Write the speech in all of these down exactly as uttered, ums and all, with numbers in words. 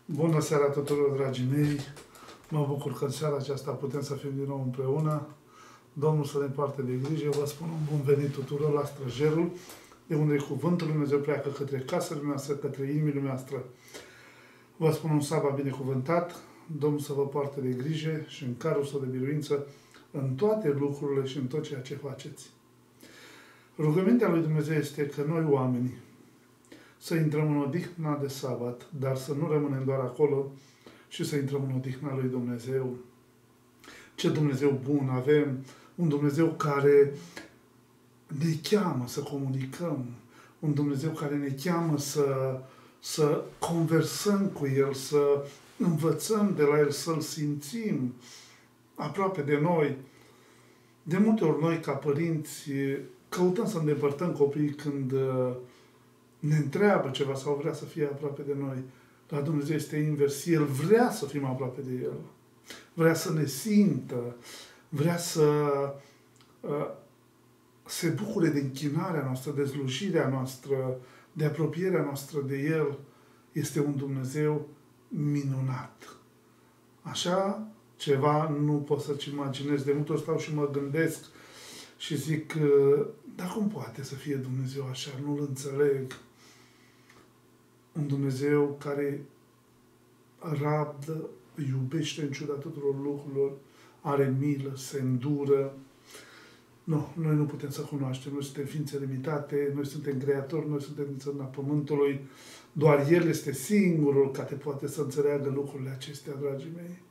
Bună seara tuturor, dragii mei! Mă bucur că în seara aceasta putem să fim din nou împreună. Domnul să ne poarte de grijă. Vă spun un bun venit tuturor la Străjerul, de unde Cuvântul Lui Dumnezeu pleacă către casele noastre, către inimile noastre. Vă spun un sabat binecuvântat. Domnul să vă poarte de grijă și în carul său de biruință în toate lucrurile și în tot ceea ce faceți. Rugămintea lui Dumnezeu este că noi oamenii să intrăm în odihna de sabat, dar să nu rămânem doar acolo și să intrăm în odihna lui Dumnezeu. Ce Dumnezeu bun avem! Un Dumnezeu care ne cheamă să comunicăm, un Dumnezeu care ne cheamă să, să conversăm cu El, să învățăm de la El, să-L simțim aproape de noi. De multe ori noi, ca părinți, căutăm să îndepărtăm copiii când ne întreabă ceva sau vrea să fie aproape de noi. Dar Dumnezeu este invers. El vrea să fim aproape de El. Vrea să ne simtă. Vrea să uh, se bucure de închinarea noastră, de slujirea noastră, de apropierea noastră de El. Este un Dumnezeu minunat. Așa ceva nu pot să-ți imaginez. De multe ori stau și mă gândesc și zic, dar cum poate să fie Dumnezeu așa? Nu-L înțeleg. Un Dumnezeu care rabdă, iubește în ciuda tuturor lucrurilor, are milă, se îndură. Nu, noi nu putem să cunoaștem. Noi suntem ființe limitate, noi suntem creatori, noi suntem din țărâna pământului. Doar El este singurul care poate să înțeleagă lucrurile acestea, dragii mei.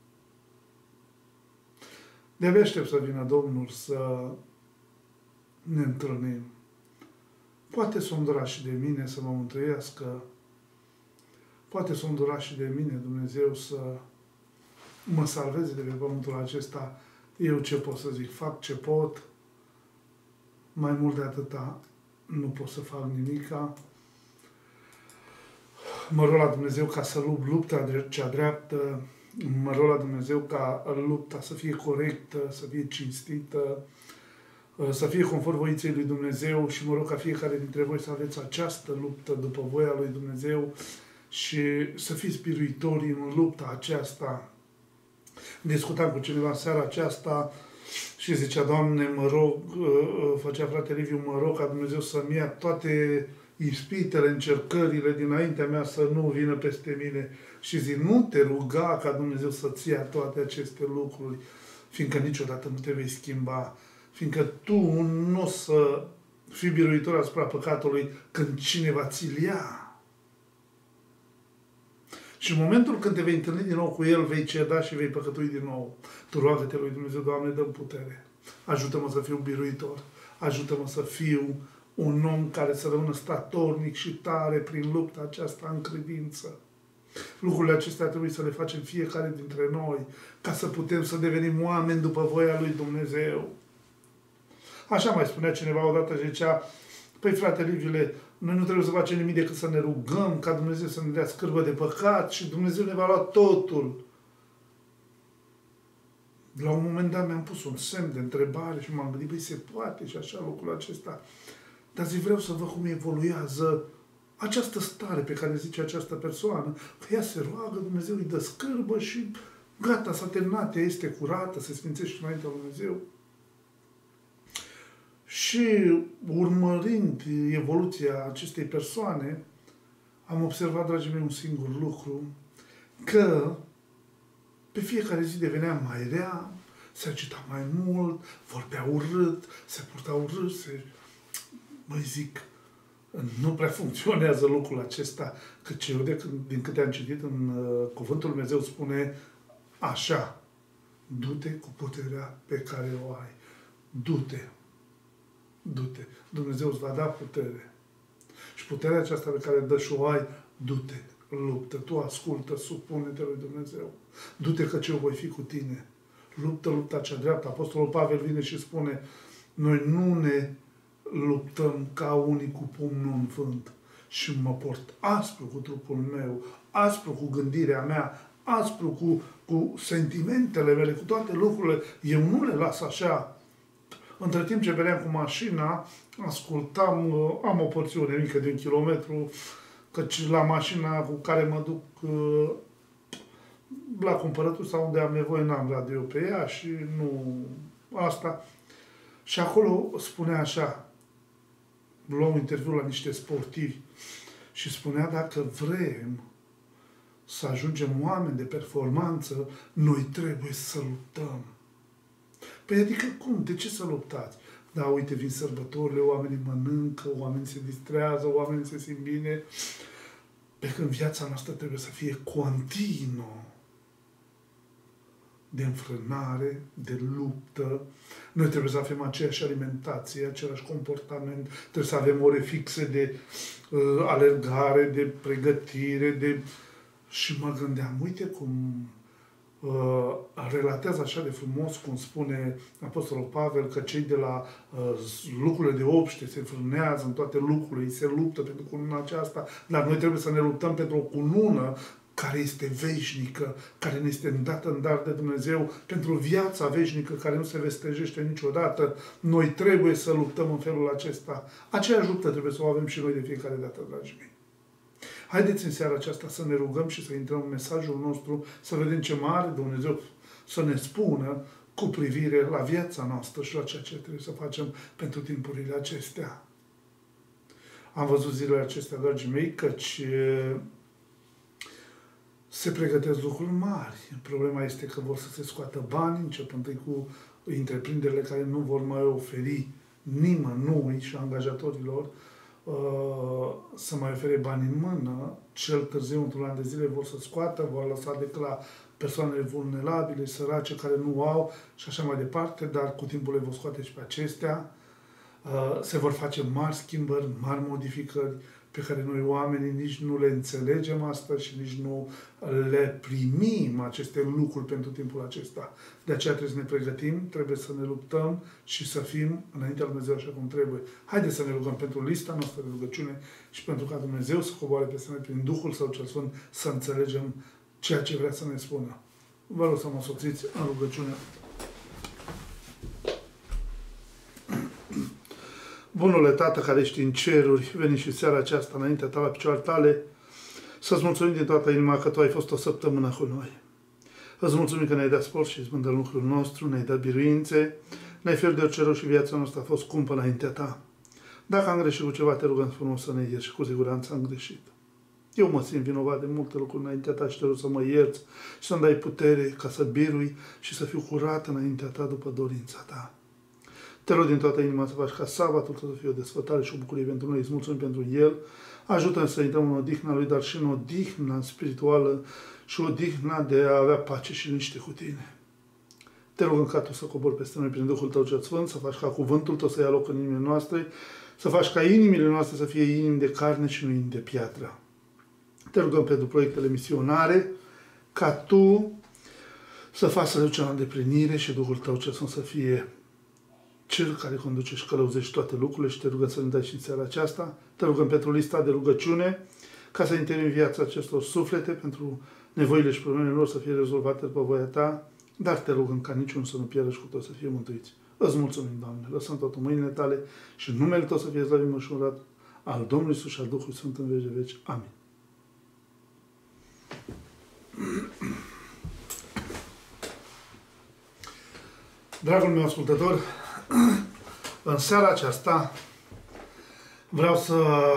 De-abia aștept să vină Domnul să ne întâlnim. Poate s-o îndura și de mine să mă mântuiască. Poate s-o îndura și de mine Dumnezeu să mă salveze de pe pământul acesta. Eu ce pot să zic? Fac ce pot. Mai mult de atâta nu pot să fac nimica. Mă rog la Dumnezeu ca să lupt lupta cea dreaptă. Mă rog la Dumnezeu ca lupta să fie corectă, să fie cinstită, să fie conform voinței lui Dumnezeu și mă rog ca fiecare dintre voi să aveți această luptă după voia lui Dumnezeu și să fiți biruitori în lupta aceasta. Discutam cu cineva în seara aceasta și zicea, Doamne, mă rog, făcea frate Liviu, mă rog ca Dumnezeu să-mi ia toate ispitele, încercările dinaintea mea să nu vină peste mine. Și zic, nu te ruga ca Dumnezeu să-ți ia toate aceste lucruri, fiindcă niciodată nu te vei schimba, fiindcă tu nu o să fii biruitor asupra păcatului când cineva ți-l ia. Și în momentul când te vei întâlni din nou cu El, vei ceda și vei păcătui din nou. Tu roagă-te lui Dumnezeu, Doamne, dă-mi putere. Ajută-mă să fiu biruitor. Ajută-mă să fiu un om care să rămână statornic și tare prin lupta aceasta în credință. Lucrurile acestea trebuie să le facem fiecare dintre noi, ca să putem să devenim oameni după voia lui Dumnezeu. Așa mai spunea cineva odată și zicea, păi frate Liviule, noi nu trebuie să facem nimic decât să ne rugăm ca Dumnezeu să ne dea scârbă de păcat și Dumnezeu ne va lua totul. La un moment dat mi-am pus un semn de întrebare și m-am gândit, băi, se poate și așa lucrul acesta. Dar zi vreau să văd cum evoluează această stare pe care zice această persoană, că ea se roagă, Dumnezeu îi dă scârbă și gata, s-a terminat, ea este curată, se sfințește înaintea lui Dumnezeu. Și urmărind evoluția acestei persoane, am observat, dragii mei, un singur lucru, că pe fiecare zi devenea mai rea, se agita mai mult, vorbea urât, se purta urât, se... Măi zic, nu prea funcționează lucrul acesta, căci eu, de când, din câte am citit în uh, Cuvântul Lui Dumnezeu, spune așa, du-te cu puterea pe care o ai. Du-te. Du-te. Dumnezeu îți va da putere. Și puterea aceasta pe care dă și o ai, du-te, luptă. Tu ascultă, supune-te lui Dumnezeu. Du-te căci eu voi fi cu tine. Luptă, lupta cea dreaptă. Apostolul Pavel vine și spune, noi nu ne luptăm ca unii cu pumnul în vânt și mă port aspru cu trupul meu, aspru cu gândirea mea, aspru cu, cu sentimentele mele, cu toate lucrurile. Eu nu le las așa. Între timp ce veneam cu mașina, ascultam, am o porțiune mică de un kilometru, Căci la mașina cu care mă duc uh, la cumpărături sau unde am nevoie, n-am radio pe ea și nu asta. Și acolo spunea așa, luam un interviu la niște sportivi și spunea dacă vrem să ajungem oameni de performanță, noi trebuie să luptăm. Păi adică cum? De ce să luptați? Da, uite, vin sărbătorile, oamenii mănâncă, oamenii se distrează, oamenii se simt bine. Pe când viața noastră trebuie să fie continuă de înfrânare, de luptă. Noi trebuie să avem aceeași alimentație, același comportament, trebuie să avem ore fixe de uh, alergare, de pregătire, de... Și mă gândeam, uite cum uh, relatează așa de frumos, cum spune Apostolul Pavel, că cei de la uh, lucrurile de obște se frânează în toate lucrurile, ei se luptă pentru cununa aceasta, dar noi trebuie să ne luptăm pentru o cunună care este veșnică, care ne este dată în dar de Dumnezeu, pentru viața veșnică care nu se vestejește niciodată. Noi trebuie să luptăm în felul acesta. Aceeași luptă trebuie să o avem și noi de fiecare dată, dragii mei. Haideți în seara aceasta să ne rugăm și să intrăm în mesajul nostru, să vedem ce mare Dumnezeu să ne spună cu privire la viața noastră și la ceea ce trebuie să facem pentru timpurile acestea. Am văzut zilele acestea, dragii mei, căci se pregătesc lucruri mari. Problema este că vor să se scoată bani, începând cu întreprinderile care nu vor mai oferi nimănui și angajatorilor să mai ofere bani în mână. Cel târziu, într-un an de zile, vor să scoată, vor lăsa decât la persoanele vulnerabile, sărace, care nu au și așa mai departe, dar cu timpul le vor scoate și pe acestea. Se vor face mari schimbări, mari modificări, pe care noi oamenii nici nu le înțelegem astăzi și nici nu le primim aceste lucruri pentru timpul acesta. De aceea trebuie să ne pregătim, trebuie să ne luptăm și să fim înaintea lui Dumnezeu așa cum trebuie. Haideți să ne rugăm pentru lista noastră de rugăciune și pentru ca Dumnezeu să coboare peste noi prin Duhul Său cel Sfânt să înțelegem ceea ce vrea să ne spună. Vă rog să mă soțiți în rugăciune. Bunule Tată care ești în ceruri, veni și seara aceasta înaintea ta la picioarele tale, să-ți mulțumim din toată inima că tu ai fost o săptămână cu noi. Îți mulțumim că ne-ai dat sport și izbândă în lucrul nostru, ne-ai dat biruințe, ne-ai fel de orice rău și viața noastră a fost scumpă înaintea ta. Dacă am greșit cu ceva, te rugăm frumos să ne ierți și cu siguranță am greșit. Eu mă simt vinovat de multe lucruri înaintea ta și te rog să mă ierți și să-mi dai putere ca să birui și să fiu curat înaintea ta după dorința ta. Te rog din toată inima să faci ca sabatul să fie o desfătare și o bucurie pentru noi. Îți mulțumim pentru el. Ajută-ne să intrăm în odihna lui, dar și în odihna spirituală și odihna de a avea pace și liniște cu tine. Te rugăm ca tu să cobori peste noi prin Duhul tău cel Sfânt, să faci ca cuvântul tău să ia loc în inimile noastre, să faci ca inimile noastre să fie inimi de carne și nu inimi de piatră. Te rugăm pentru proiectele misionare, ca tu să faci să ducem la îndeplinire și Duhul tău cel Sfânt să fie Cel care conduce și călăuzește toate lucrurile și te rugăm să ne dai și în seara aceasta. Te rugăm pentru lista de rugăciune, ca să intervii în viața acestor suflete, pentru nevoile și problemele lor să fie rezolvate după voia ta, dar te rugăm ca niciunul să nu pierdă și cu toți să fie mântuiți. Îți mulțumim, Doamne, lăsăm totul în mâinile tale și în numele tău să fie slăvit și onorat al Domnului Iisus și al Duhului Sfânt în veci de veci. Amin. Dragul meu ascultător, în seara aceasta vreau să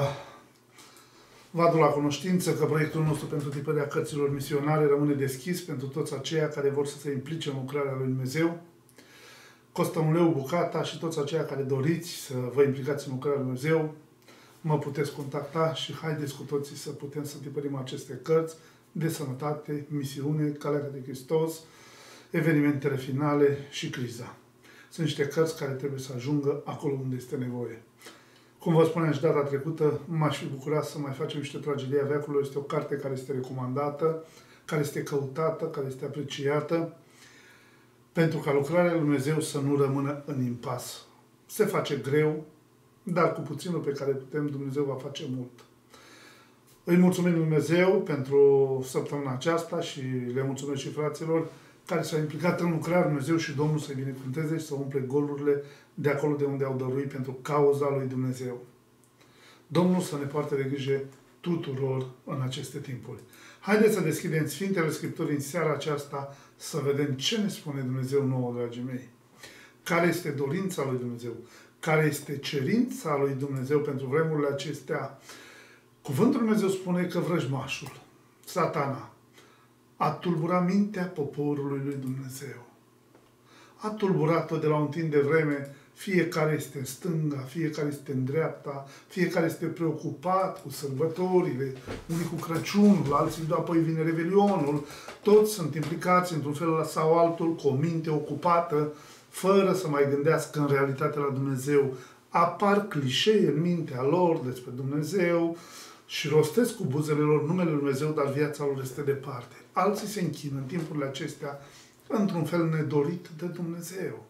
vă aduc la cunoștință că proiectul nostru pentru tipărirea cărților misionare rămâne deschis pentru toți aceia care vor să se implice în lucrarea lui Dumnezeu. Costă un leu bucata și toți aceia care doriți să vă implicați în lucrarea lui Dumnezeu, mă puteți contacta și haideți cu toții să putem să tipărim aceste cărți de sănătate, misiune, calea de Hristos, evenimentele finale și criza. Sunt niște cărți care trebuie să ajungă acolo unde este nevoie. Cum vă spuneam și data trecută, m-aș fi bucurat să mai facem niște tragedii a veacului. Este o carte care este recomandată, care este căutată, care este apreciată, pentru ca lucrarea lui Dumnezeu să nu rămână în impas. Se face greu, dar cu puținul pe care putem, Dumnezeu va face mult. Îi mulțumim lui Dumnezeu pentru săptămâna aceasta și le mulțumesc și fraților care s-au implicat în lucrarea lui Dumnezeu și Domnul să-i binecuvânteze și să umple golurile de acolo de unde au dăruit pentru cauza lui Dumnezeu. Domnul să ne poarte de grijă tuturor în aceste timpuri. Haideți să deschidem Sfintele Scripturi în seara aceasta să vedem ce ne spune Dumnezeu nouă, dragii mei. Care este dorința lui Dumnezeu? Care este cerința lui Dumnezeu pentru vremurile acestea? Cuvântul lui Dumnezeu spune că vrăjmașul, Satana, a tulburat mintea poporului lui Dumnezeu. A tulburat-o de la un timp de vreme. Fiecare este în stânga, fiecare este în dreapta, fiecare este preocupat cu sărbătorile, unii cu Crăciunul, alții apoi vine Revelionul. Toți sunt implicați într-un fel sau altul, cu o minte ocupată, fără să mai gândească în realitate la Dumnezeu. Apar clișee în mintea lor despre Dumnezeu și rostesc cu buzele lor numele Lui Dumnezeu, dar viața lor este departe. Alții se închină în timpurile acestea într-un fel nedorit de Dumnezeu.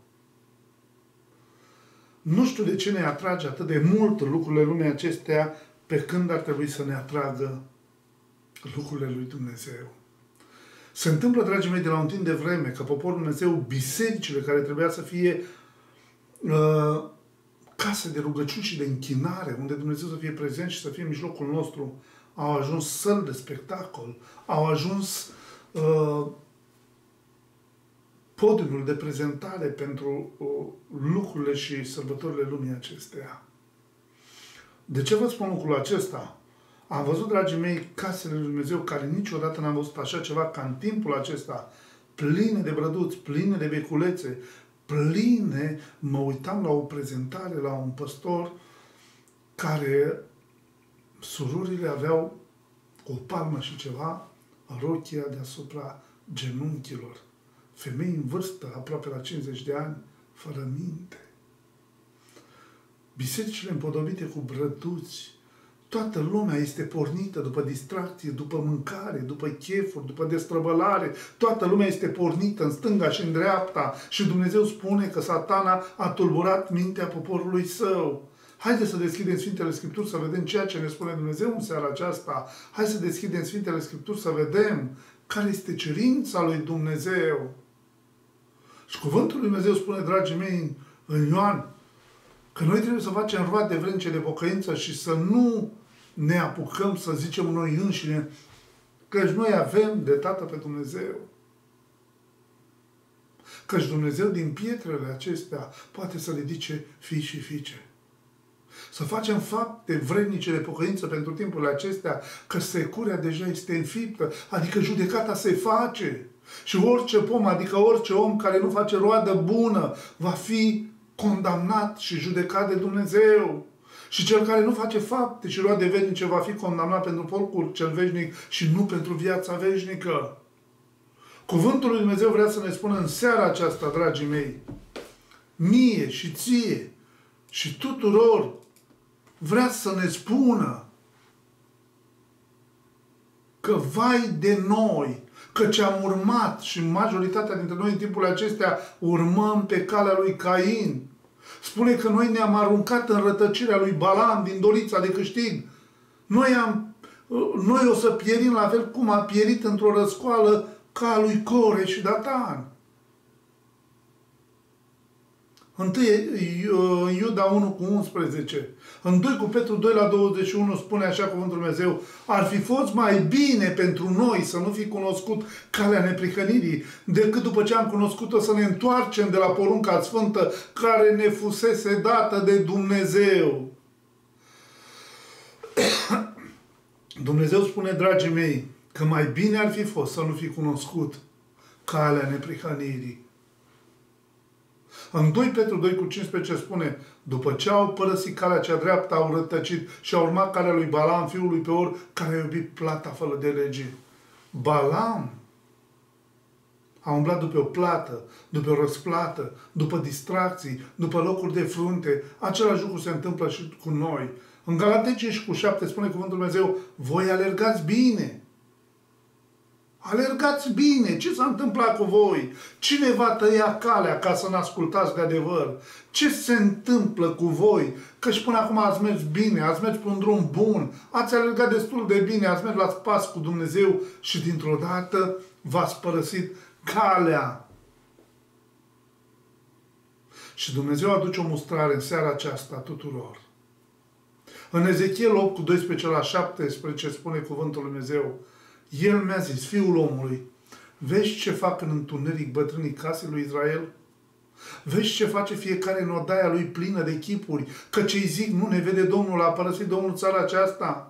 Nu știu de ce ne atrage atât de mult lucrurile lumii acestea, pe când ar trebui să ne atragă lucrurile lui Dumnezeu. Se întâmplă, dragii mei, de la un timp de vreme, că poporul Dumnezeu, bisericile care trebuia să fie uh, case de rugăciuni și de închinare, unde Dumnezeu să fie prezent și să fie în mijlocul nostru, au ajuns săli de spectacol, au ajuns uh, podiumul de prezentare pentru uh, lucrurile și sărbătorile lumii acesteia. De ce vă spun lucrul acesta? Am văzut, dragii mei, casele lui Dumnezeu care niciodată n-am văzut așa ceva ca în timpul acesta, pline de brăduți, pline de beculețe, pline. Mă uitam la o prezentare la un păstor care surorile aveau o palmă și ceva, rochia deasupra genunchilor. Femei în vârstă, aproape la cincizeci de ani, fără minte. Bisericile împodobite cu brăduți. Toată lumea este pornită după distracție, după mâncare, după chefuri, după destrăbălare. Toată lumea este pornită în stânga și în dreapta. Și Dumnezeu spune că Satana a tulburat mintea poporului său. Haideți să deschidem Sfintele Scripturi să vedem ceea ce ne spune Dumnezeu în seara aceasta. Hai să deschidem Sfintele Scripturi să vedem care este cerința lui Dumnezeu. Și cuvântul lui Dumnezeu spune, dragii mei, în Ioan, că noi trebuie să facem roade vrence de pocăință și să nu ne apucăm să zicem noi înșine că noi avem de Tată pe Dumnezeu. Căci Dumnezeu din pietrele acestea poate să ridice fii și fiice. Să facem fapte vrednice de pocăință pentru timpurile acestea, că securea deja este înfiptă, adică judecata se face. Și orice pom, adică orice om care nu face roadă bună, va fi condamnat și judecat de Dumnezeu. Și cel care nu face fapte și roade veșnice va fi condamnat pentru porcul cel veșnic și nu pentru viața veșnică. Cuvântul lui Dumnezeu vrea să ne spună în seara aceasta, dragii mei, mie și ție și tuturor, vrea să ne spună că vai de noi, căci am urmat și majoritatea dintre noi în timpul acestea urmăm pe calea lui Cain. Spune că noi ne-am aruncat în rătăcirea lui Balaam din dorința de câștig. Noi, am, noi o să pierim la fel cum a pierit într-o răscoală ca a lui Core și Datan. Întâi în Iuda unu cu unsprezece. În doi cu Petru doi la douăzeci și unu spune așa cuvântul Dumnezeu: ar fi fost mai bine pentru noi să nu fi cunoscut calea neprihănirii, decât după ce am cunoscut-o să ne întoarcem de la porunca sfântă care ne fusese dată de Dumnezeu. Dumnezeu spune, dragii mei, că mai bine ar fi fost să nu fi cunoscut calea neprihănirii. În doi Petru doi cu cincisprezece spune: după ce au părăsit calea cea dreaptă, au rătăcit și au urmat calea lui Balaam, fiul lui Peor, care a iubit plata fără de lege. Balaam a umblat după o plată, după o răsplată, după distracții, după locuri de frunte. Același lucru se întâmplă și cu noi. În Galatei cinci cu șapte spune cuvântul Dumnezeu: voi alergați bine. Alergați bine! Ce s-a întâmplat cu voi? Cine va tăia calea ca să n-ascultați de adevăr? Ce se întâmplă cu voi? Căci până acum ați mers bine, ați mers pe un drum bun, ați alergat destul de bine, ați mers la pas cu Dumnezeu și dintr-o dată v-ați părăsit calea. Și Dumnezeu aduce o mustrare în seara aceasta tuturor. În Ezechiel opt, cu doisprezece la șaptesprezece, spune cuvântul lui Dumnezeu, El mi-a zis, fiul omului, vezi ce fac în întuneric bătrânii casei lui Israel? Vezi ce face fiecare în odaia lui plină de chipuri, că ce-i zic nu ne vede Domnul, a părăsit Domnul țara aceasta?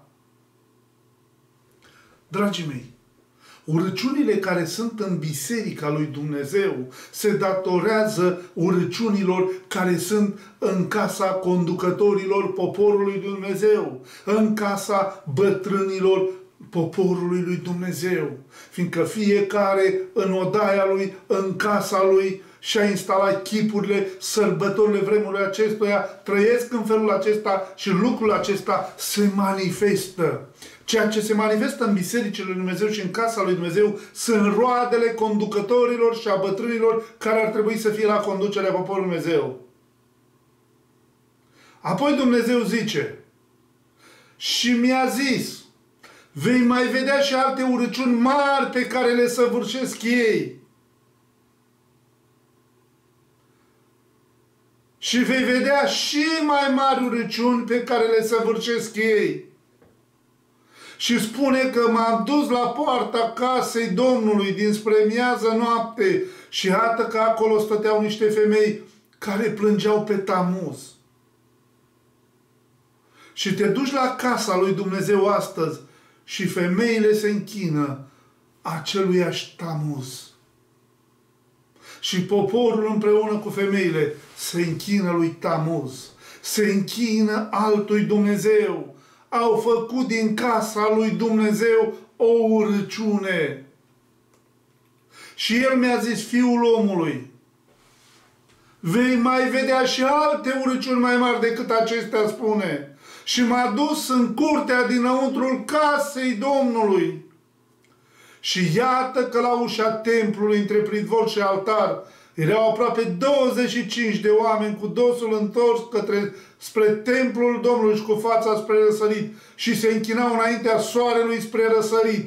Dragii mei, urăciunile care sunt în biserica lui Dumnezeu se datorează urăciunilor care sunt în casa conducătorilor poporului lui Dumnezeu, în casa bătrânilor poporului lui Dumnezeu, fiindcă fiecare în odaia lui, în casa lui, și-a instalat chipurile, sărbătorile vremurile acestuia, trăiesc în felul acesta și lucrul acesta se manifestă. Ceea ce se manifestă în bisericile lui Dumnezeu și în casa lui Dumnezeu sunt roadele conducătorilor și a bătrânilor care ar trebui să fie la conducerea poporului Dumnezeu. Apoi Dumnezeu zice, și mi-a zis, vei mai vedea și alte urăciuni mari pe care le săvârșesc ei. Și vei vedea și mai mari urăciuni pe care le săvârșesc ei. Și spune că m-am dus la poarta casei Domnului dinspre miază noapte și iată că acolo stăteau niște femei care plângeau pe Tamuz. Și te duci la casa lui Dumnezeu astăzi și femeile se închină aceluiași Tamuz. Și poporul împreună cu femeile se închină lui Tamuz, se închină altui Dumnezeu. Au făcut din casa lui Dumnezeu o urăciune. Și El mi-a zis, fiul omului, vei mai vedea și alte urăciuni mai mari decât acestea, spune. Și m-a dus în curtea dinăuntrul casei Domnului. Și iată că la ușa templului, între pridvor și altar, erau aproape douăzeci și cinci de oameni cu dosul întors către, spre templul Domnului și cu fața spre răsărit și se închinau înaintea soarelui spre răsărit.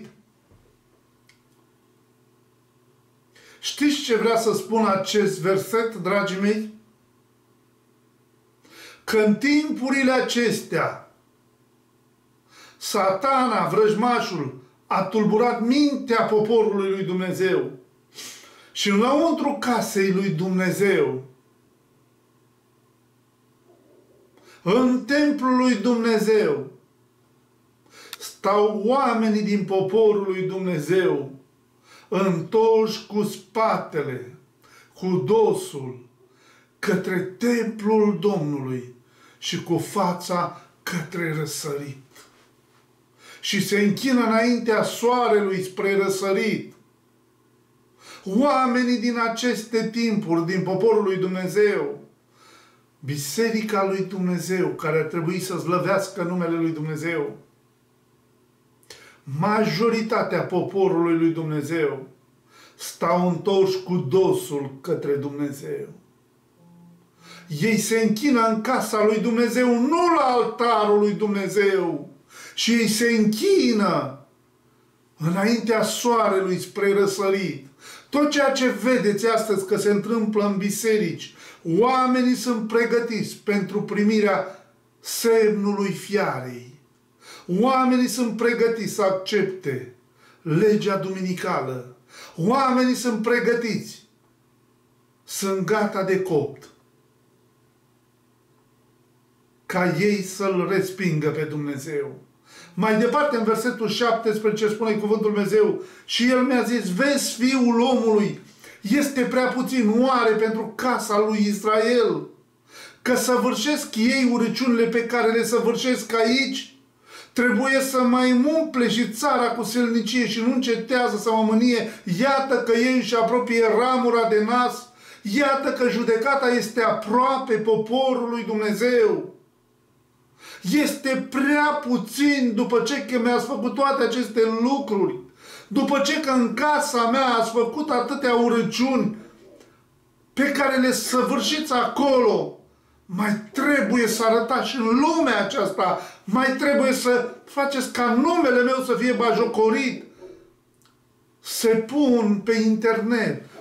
Știți ce vrea să spun acest verset, dragii mei? Că în timpurile acestea Satana, vrăjmașul, a tulburat mintea poporului lui Dumnezeu. Și înăuntru casei lui Dumnezeu, în templul lui Dumnezeu, stau oamenii din poporul lui Dumnezeu, întorși cu spatele, cu dosul, către templul Domnului și cu fața către răsărit. Și se închină înaintea soarelui spre răsărit. Oamenii din aceste timpuri, din poporul lui Dumnezeu, biserica lui Dumnezeu, care ar trebui să slăvească numele lui Dumnezeu, majoritatea poporului lui Dumnezeu stau întorși cu dosul către Dumnezeu. Ei se închină în casa lui Dumnezeu, nu la altarul lui Dumnezeu, și ei se închină înaintea soarelui spre răsărit. Tot ceea ce vedeți astăzi că se întâmplă în biserici, oamenii sunt pregătiți pentru primirea semnului fiarei. Oamenii sunt pregătiți să accepte legea duminicală. Oamenii sunt pregătiți. Sunt gata de copt ca ei să-L respingă pe Dumnezeu. Mai departe, în versetul șaptesprezece, spune cuvântul Dumnezeu, și El mi-a zis, vezi, fiul omului, este prea puțin oare pentru casa lui Israel, că săvârșesc ei urăciunile pe care le săvârșesc aici? Trebuie să mai umple și țara cu silnicie și nu încetează să mă mânie. Iată că ei își apropie ramura de nas. Iată că judecata este aproape poporului Dumnezeu. Este prea puțin după ce că mi-ați făcut toate aceste lucruri, după ce că în casa mea ați făcut atâtea urăciuni pe care le săvârșiți acolo, mai trebuie să arătați și în lumea aceasta, mai trebuie să faceți ca numele meu să fie bajocorit. Se pun pe internet,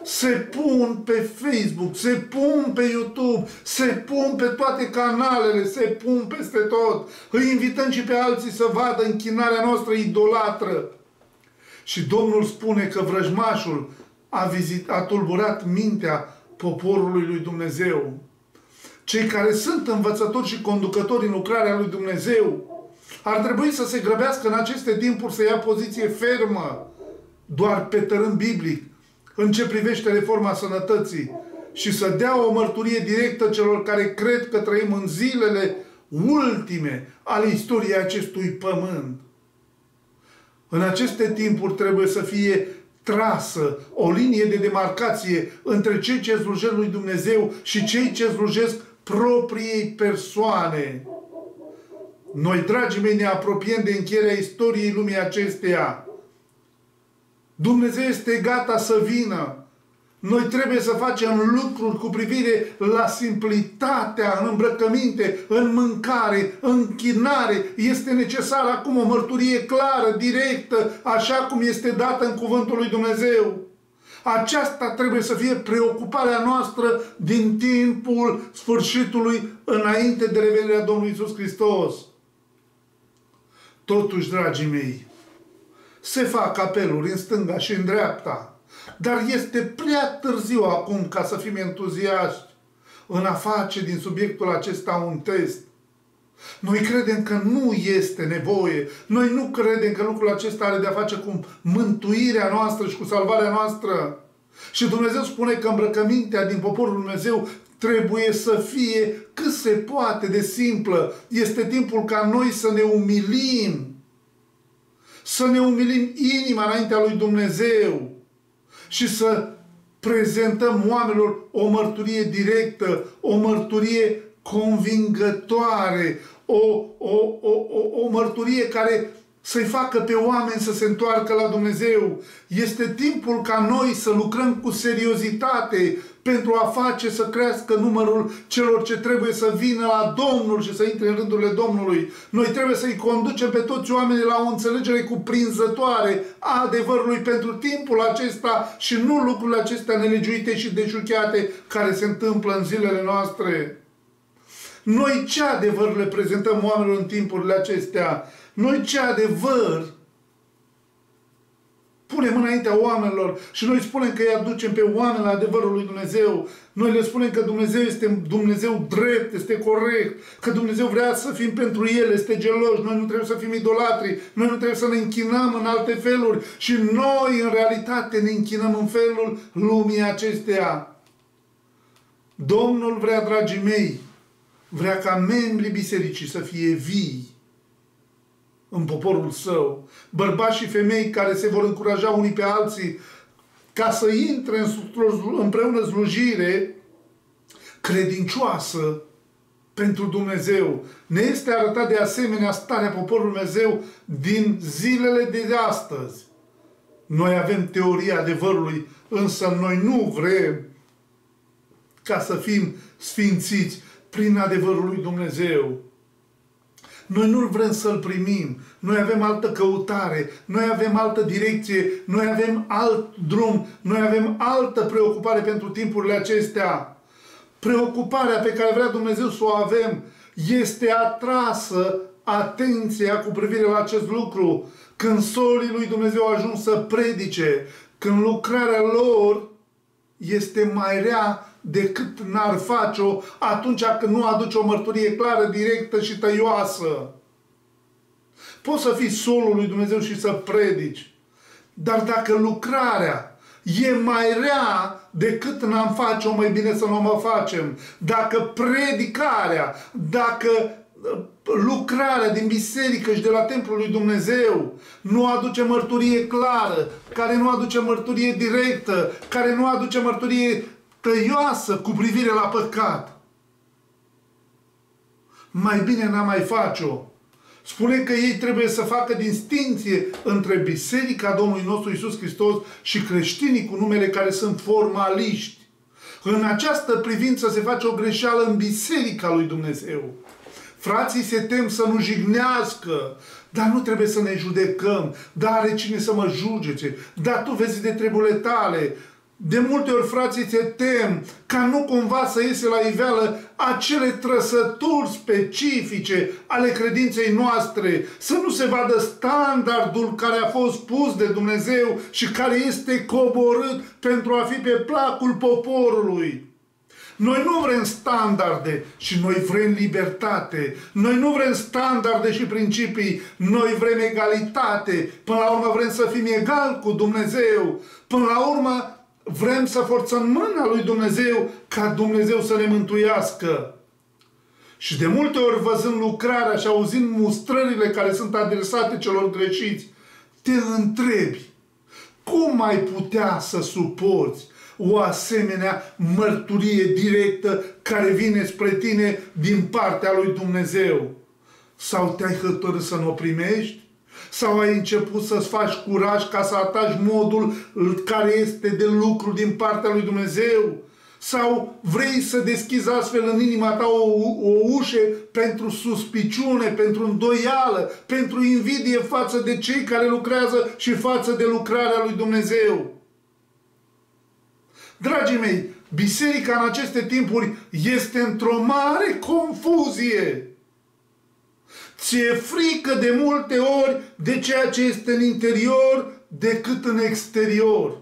se pun pe Facebook, se pun pe YouTube, se pun pe toate canalele, se pun peste tot. Îi invităm și pe alții să vadă închinarea noastră idolatră. Și Domnul spune că vrăjmașul a, vizit, a tulburat mintea poporului lui Dumnezeu. Cei care sunt învățători și conducători în lucrarea lui Dumnezeu ar trebui să se grăbească în aceste timpuri să ia poziție fermă, doar pe tărâm biblic, în ce privește reforma sănătății și să dea o mărturie directă celor care cred că trăim în zilele ultime ale istoriei acestui pământ. În aceste timpuri trebuie să fie trasă o linie de demarcație între cei ce slujesc lui Dumnezeu și cei ce slujesc propriei persoane. Noi, dragii mei, ne apropiem de încheierea istoriei lumii acesteia. Dumnezeu este gata să vină. Noi trebuie să facem lucruri cu privire la simplitatea în îmbrăcăminte, în mâncare, în închinare. Este necesară acum o mărturie clară, directă, așa cum este dată în cuvântul lui Dumnezeu. Aceasta trebuie să fie preocuparea noastră din timpul sfârșitului înainte de revenirea Domnului Iisus Hristos. Totuși, dragii mei, se fac apeluri în stânga și în dreapta, dar este prea târziu acum ca să fim entuziaști în a face din subiectul acesta un test. Noi credem că nu este nevoie. Noi nu credem că lucrul acesta are de a face cu mântuirea noastră și cu salvarea noastră. Și Dumnezeu spune că îmbrăcămintea din poporul Dumnezeu trebuie să fie cât se poate de simplă. Este timpul ca noi să ne umilim. Să ne umilim inima înaintea lui Dumnezeu și să prezentăm oamenilor o mărturie directă, o mărturie convingătoare, o, o, o, o, o mărturie care să-i facă pe oameni să se întoarcă la Dumnezeu. Este timpul ca noi să lucrăm cu seriozitate pentru a face să crească numărul celor ce trebuie să vină la Domnul și să intre în rândurile Domnului. Noi trebuie să-i conducem pe toți oamenii la o înțelegere cuprinzătoare a adevărului pentru timpul acesta și nu lucrurile acestea nelegiuite și deșuchiate care se întâmplă în zilele noastre. Noi ce adevăr le prezentăm oamenilor în timpurile acestea? Noi ce adevăr punem înaintea oamenilor și noi spunem că îi aducem pe oameni la adevărul lui Dumnezeu. Noi le spunem că Dumnezeu este Dumnezeu drept, este corect, că Dumnezeu vrea să fim pentru El, este gelos, noi nu trebuie să fim idolatri, noi nu trebuie să ne închinăm în alte feluri și noi în realitate ne închinăm în felul lumii acesteia. Domnul vrea, dragii mei, vrea ca membrii bisericii să fie vii în poporul său, bărbați și femei care se vor încuraja unii pe alții ca să intre împreună în slujire credincioasă pentru Dumnezeu. Ne este arătat de asemenea starea poporului Dumnezeu din zilele de astăzi. Noi avem teoria adevărului, însă noi nu vrem ca să fim sfințiți prin adevărul lui Dumnezeu. Noi nu vrem să-L primim. Noi avem altă căutare, noi avem altă direcție, noi avem alt drum, noi avem altă preocupare pentru timpurile acestea. Preocuparea pe care vrea Dumnezeu să o avem este atrasă atenția cu privire la acest lucru. Când solii lui Dumnezeu au ajuns să predice, când lucrarea lor este mai rea decât n-ar face-o atunci când nu aduce o mărturie clară, directă și tăioasă. Poți să fii solul lui Dumnezeu și să predici, dar dacă lucrarea e mai rea decât n-am face-o, mai bine să nu mă facem. Dacă predicarea, dacă lucrarea din biserică și de la templul lui Dumnezeu nu aduce mărturie clară, care nu aduce mărturie directă, care nu aduce mărturie tăioasă cu privire la păcat, mai bine n-am mai face-o. Spune că ei trebuie să facă distinție între Biserica Domnului nostru Iisus Hristos și creștinii cu numele care sunt formaliști. În această privință se face o greșeală în Biserica lui Dumnezeu. Frații se tem să nu jignească, dar nu trebuie să ne judecăm, dar are cine să mă judece, dar tu vezi de treburile tale. De multe ori frații se tem ca nu cumva să iese la iveală acele trăsături specifice ale credinței noastre, să nu se vadă standardul care a fost pus de Dumnezeu și care este coborât pentru a fi pe placul poporului. Noi nu vrem standarde și noi vrem libertate. Noi nu vrem standarde și principii, noi vrem egalitate. Până la urmă vrem să fim egali cu Dumnezeu. Până la urmă vrem să forțăm mâna lui Dumnezeu ca Dumnezeu să ne mântuiască. Și de multe ori, văzând lucrarea și auzind mustrările care sunt adresate celor greșiți, te întrebi, cum ai putea să suporți o asemenea mărturie directă care vine spre tine din partea lui Dumnezeu? Sau te-ai hotărât să nu o primești? Sau ai început să-ți faci curaj ca să ataci modul care este de lucru din partea lui Dumnezeu? Sau vrei să deschizi astfel în inima ta o, o ușă pentru suspiciune, pentru îndoială, pentru invidie față de cei care lucrează și față de lucrarea lui Dumnezeu? Dragii mei, biserica în aceste timpuri este într-o mare confuzie. Ți-e frică de multe ori de ceea ce este în interior decât în exterior.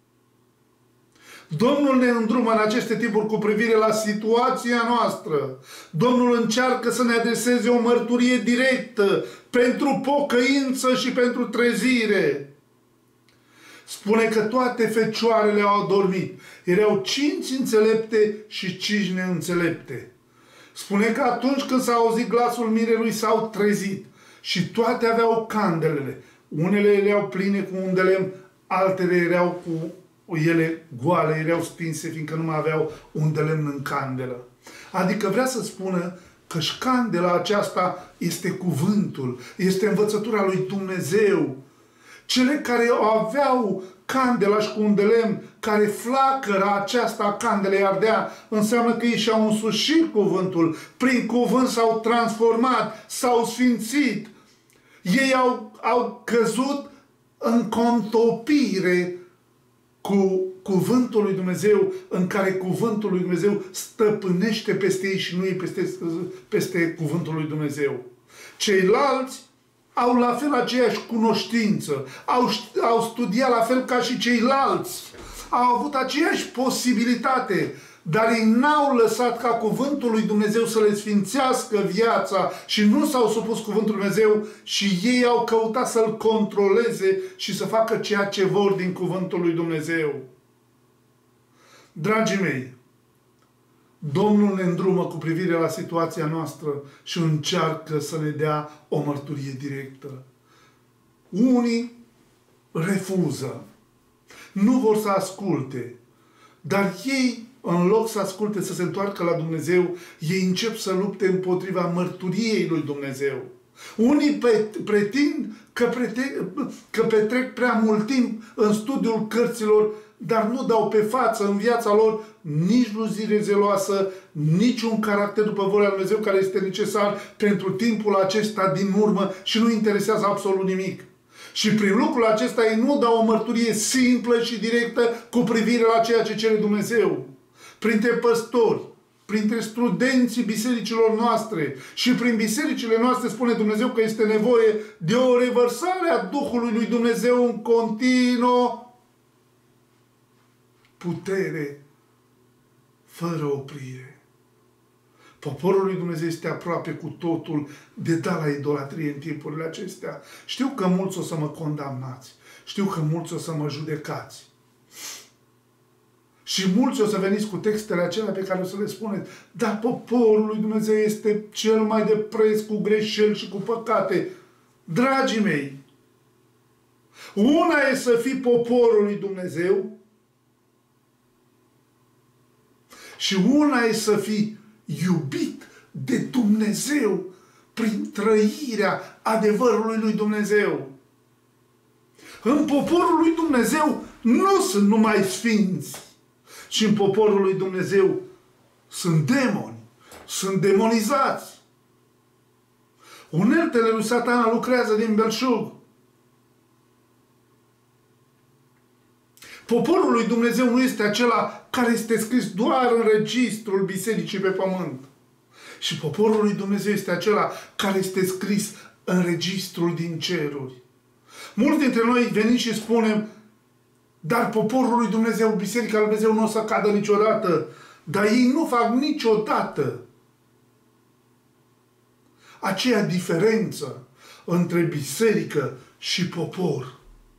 Domnul ne îndrumă în aceste timpuri cu privire la situația noastră. Domnul încearcă să ne adreseze o mărturie directă pentru pocăință și pentru trezire. Spune că toate fecioarele au adormit. Erau cinci înțelepte și cinci neînțelepte. Spune că atunci când s-a auzit glasul mirelui s-au trezit și toate aveau candelele. Unele erau pline cu un de lemn, altele erau cu ele goale, erau stinse, fiindcă nu mai aveau un de lemn în candelă. Adică vrea să spună că și candela aceasta este cuvântul, este învățătura lui Dumnezeu. Cele care aveau candela și cu un de lemn, care flacăra aceasta a candelei ardea, înseamnă că ei și-au însușit cuvântul. Prin cuvânt s-au transformat, s-au sfințit. Ei au, au căzut în contopire cu cuvântul lui Dumnezeu, în care cuvântul lui Dumnezeu stăpânește peste ei și nu ei peste, peste cuvântul lui Dumnezeu. Ceilalți au la fel aceeași cunoștință, au, au studiat la fel ca și ceilalți, au avut aceeași posibilitate, dar ei n-au lăsat ca cuvântul lui Dumnezeu să le sfințească viața și nu s-au supus cuvântul lui Dumnezeu și ei au căutat să-l controleze și să facă ceea ce vor din cuvântul lui Dumnezeu. Dragii mei, Domnul ne îndrumă cu privire la situația noastră și încearcă să ne dea o mărturie directă. Unii refuză, nu vor să asculte, dar ei, în loc să asculte, să se întoarcă la Dumnezeu, ei încep să lupte împotriva mărturiei lui Dumnezeu. Unii pretind că, prete că petrec prea mult timp în studiul cărților, dar nu dau pe față în viața lor nici luzire zeloasă, nici un caracter după voia lui Dumnezeu care este necesar pentru timpul acesta din urmă și nu interesează absolut nimic. Și prin lucrul acesta ei nu dau o mărturie simplă și directă cu privire la ceea ce cere Dumnezeu. Printre păstori, printre studenții bisericilor noastre și prin bisericile noastre spune Dumnezeu că este nevoie de o revărsare a Duhului lui Dumnezeu în continuă putere, fără oprire. Poporul lui Dumnezeu este aproape cu totul de da la idolatrie în timpurile acestea. Știu că mulți o să mă condamnați. Știu că mulți o să mă judecați. Și mulți o să veniți cu textele acelea pe care o să le spuneți. Dar poporul lui Dumnezeu este cel mai de preț cu greșeli și cu păcate. Dragii mei, una e să fii poporul lui Dumnezeu și una e să fii iubit de Dumnezeu prin trăirea adevărului lui Dumnezeu. În poporul lui Dumnezeu nu sunt numai sfinți, ci în poporul lui Dumnezeu sunt demoni, sunt demonizați. Uneltele lui Satana lucrează din belșug. Poporul lui Dumnezeu nu este acela care este scris doar în registrul bisericii pe pământ. Și poporul lui Dumnezeu este acela care este scris în registrul din ceruri. Mulți dintre noi venim și spunem, dar poporul lui Dumnezeu, Biserica lui Dumnezeu nu o să cadă niciodată. Dar ei nu fac niciodată aceea diferență între biserică și popor.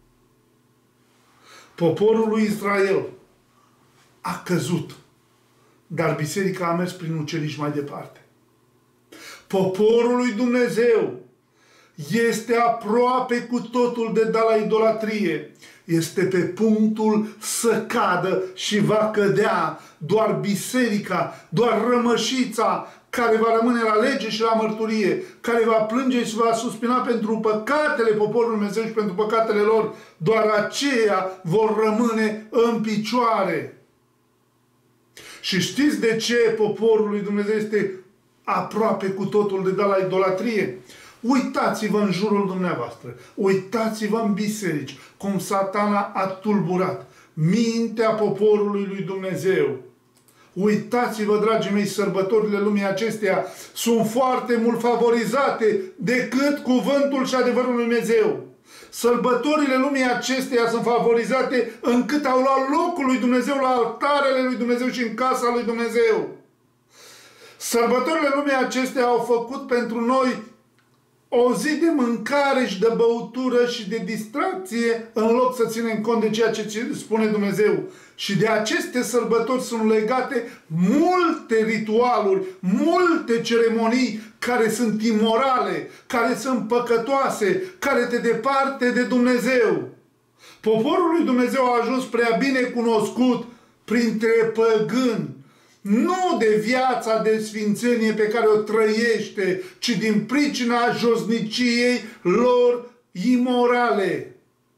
Poporul lui Israel a căzut, dar biserica a mers prin ucenici mai departe. Poporul lui Dumnezeu este aproape cu totul de da la idolatrie. Este pe punctul să cadă și va cădea. Doar biserica, doar rămășița care va rămâne la lege și la mărturie, care va plânge și va suspina pentru păcatele poporului Dumnezeu și pentru păcatele lor, doar aceia vor rămâne în picioare. Și știți de ce poporul lui Dumnezeu este aproape cu totul de da la idolatrie? Uitați-vă în jurul dumneavoastră, uitați-vă în biserici, cum Satana a tulburat mintea poporului lui Dumnezeu. Uitați-vă, dragii mei, sărbătorile lumii acesteia sunt foarte mult favorizate decât cuvântul și adevărul lui Dumnezeu. Sărbătorile lumii acesteia sunt favorizate încât au luat locul lui Dumnezeu la altarele lui Dumnezeu și în casa lui Dumnezeu. Sărbătorile lumii acesteia au făcut pentru noi o zi de mâncare și de băutură și de distracție, în loc să ținem cont de ceea ce spune Dumnezeu. Și de aceste sărbători sunt legate multe ritualuri, multe ceremonii care sunt imorale, care sunt păcătoase, care te departe de Dumnezeu. Poporul lui Dumnezeu a ajuns prea bine cunoscut printre păgâni, nu de viața de sfințenie pe care o trăiește, ci din pricina josniciei lor imorale.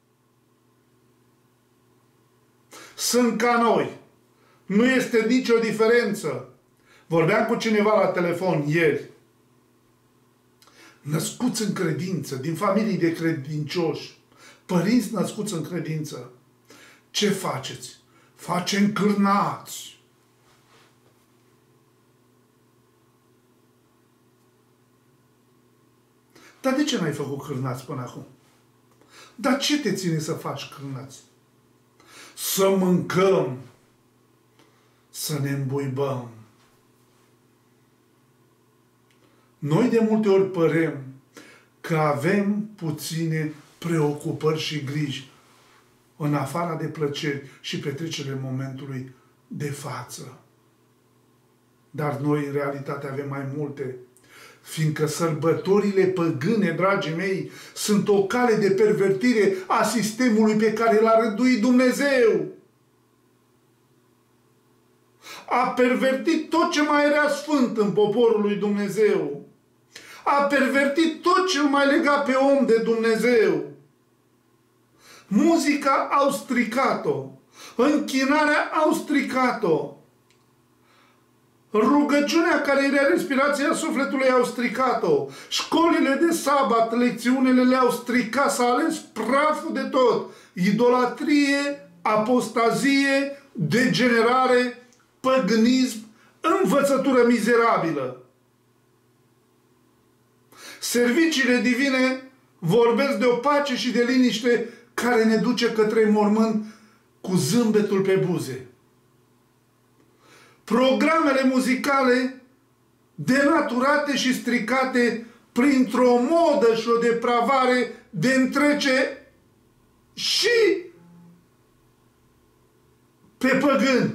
Sunt ca noi. Nu este nicio diferență. Vorbeam cu cineva la telefon ieri. Născuți în credință, din familii de credincioși, părinți născuți în credință. Ce faceți? Facem cârnați. Dar de ce n-ai făcut cârnați până acum? Dar ce te ține să faci cârnați? Să mâncăm, să ne îmbuibăm. Noi de multe ori părem că avem puține preocupări și griji în afara de plăceri și petrecerile momentului de față. Dar noi în realitate avem mai multe, fiindcă sărbătorile păgâne, dragii mei, sunt o cale de pervertire a sistemului pe care l-a rânduit Dumnezeu. A pervertit tot ce mai era sfânt în poporul lui Dumnezeu. A pervertit tot ce îl mai lega pe om de Dumnezeu. Muzica au stricat-o. Închinarea au stricat-o. Rugăciunea care era respirația sufletului au stricat-o. Școlile de sabat, lecțiunile le-au stricat, s-a ales praful de tot. Idolatrie, apostazie, degenerare, păgânism, învățătură mizerabilă. Serviciile divine vorbesc de o pace și de liniște care ne duce către mormânt cu zâmbetul pe buze. Programele muzicale denaturate și stricate printr-o modă și o depravare de întrece și pe păgâni.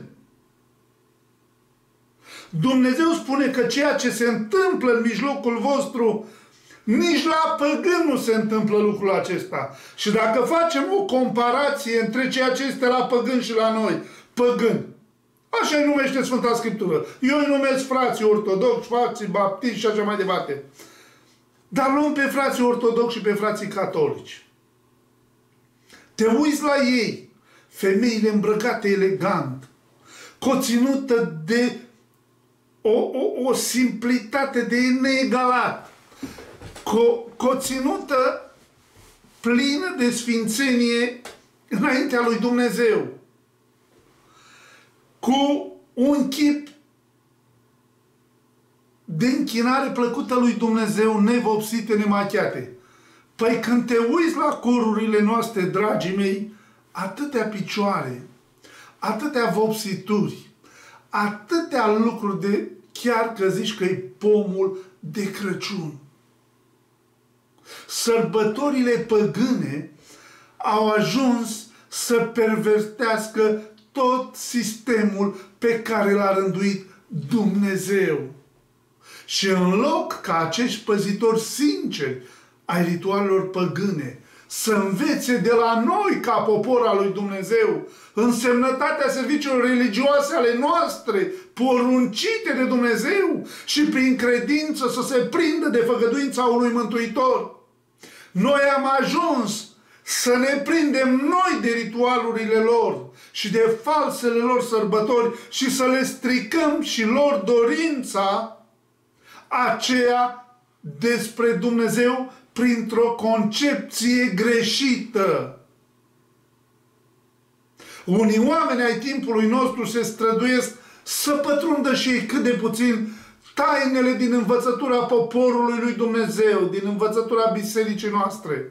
Dumnezeu spune că ceea ce se întâmplă în mijlocul vostru, nici la păgân nu se întâmplă lucrul acesta. Și dacă facem o comparație între ceea ce este la păgân și la noi, păgân, așa îi numește Sfânta Scriptură. Eu îi numesc frații ortodoxi, frații baptiști și așa mai departe. Dar luăm pe frații ortodoxi și pe frații catolici. Te uiți la ei, femeile îmbrăcate elegant, cu o ținută de o, o, o simplitate de neegalat, cu, cu o ținută plină de sfințenie înaintea lui Dumnezeu. cu un chip de închinare plăcută lui Dumnezeu, nevopsite, nemachiate. Păi când te uiți la corurile noastre, dragii mei, atâtea picioare, atâtea vopsituri, atâtea lucruri de chiar că zici că e pomul de Crăciun. Sărbătorile păgâne au ajuns să pervertească tot sistemul pe care l-a rânduit Dumnezeu. Și în loc ca acești păzitori sinceri ai ritualelor păgâne să învețe de la noi ca popor al lui Dumnezeu însemnătatea serviciilor religioase ale noastre, poruncite de Dumnezeu, și prin credință să se prindă de făgăduința unui Mântuitor, noi am ajuns să ne prindem noi de ritualurile lor și de falsele lor sărbători și să le stricăm și lor dorința aceea despre Dumnezeu printr-o concepție greșită. Unii oameni ai timpului nostru se străduiesc să pătrundă și ei cât de puțin tainele din învățătura poporului lui Dumnezeu, din învățătura bisericii noastre.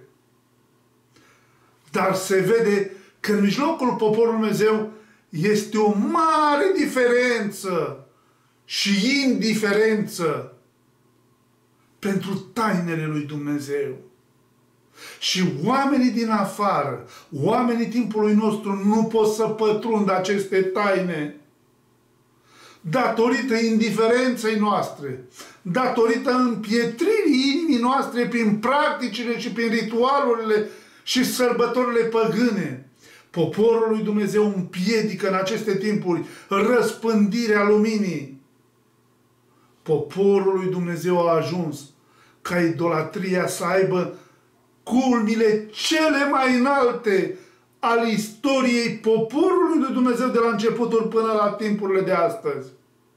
Dar se vede că în mijlocul poporului Dumnezeu este o mare diferență și indiferență pentru tainele lui Dumnezeu. Și oamenii din afară, oamenii timpului nostru nu pot să pătrundă aceste taine datorită indiferenței noastre, datorită împietririi inimii noastre prin practicile și prin ritualurile și sărbătorile păgâne. Poporul lui Dumnezeu împiedică în aceste timpuri răspândirea luminii. Poporul lui Dumnezeu a ajuns ca idolatria să aibă culmile cele mai înalte ale istoriei poporului lui Dumnezeu de la începutul până la timpurile de astăzi.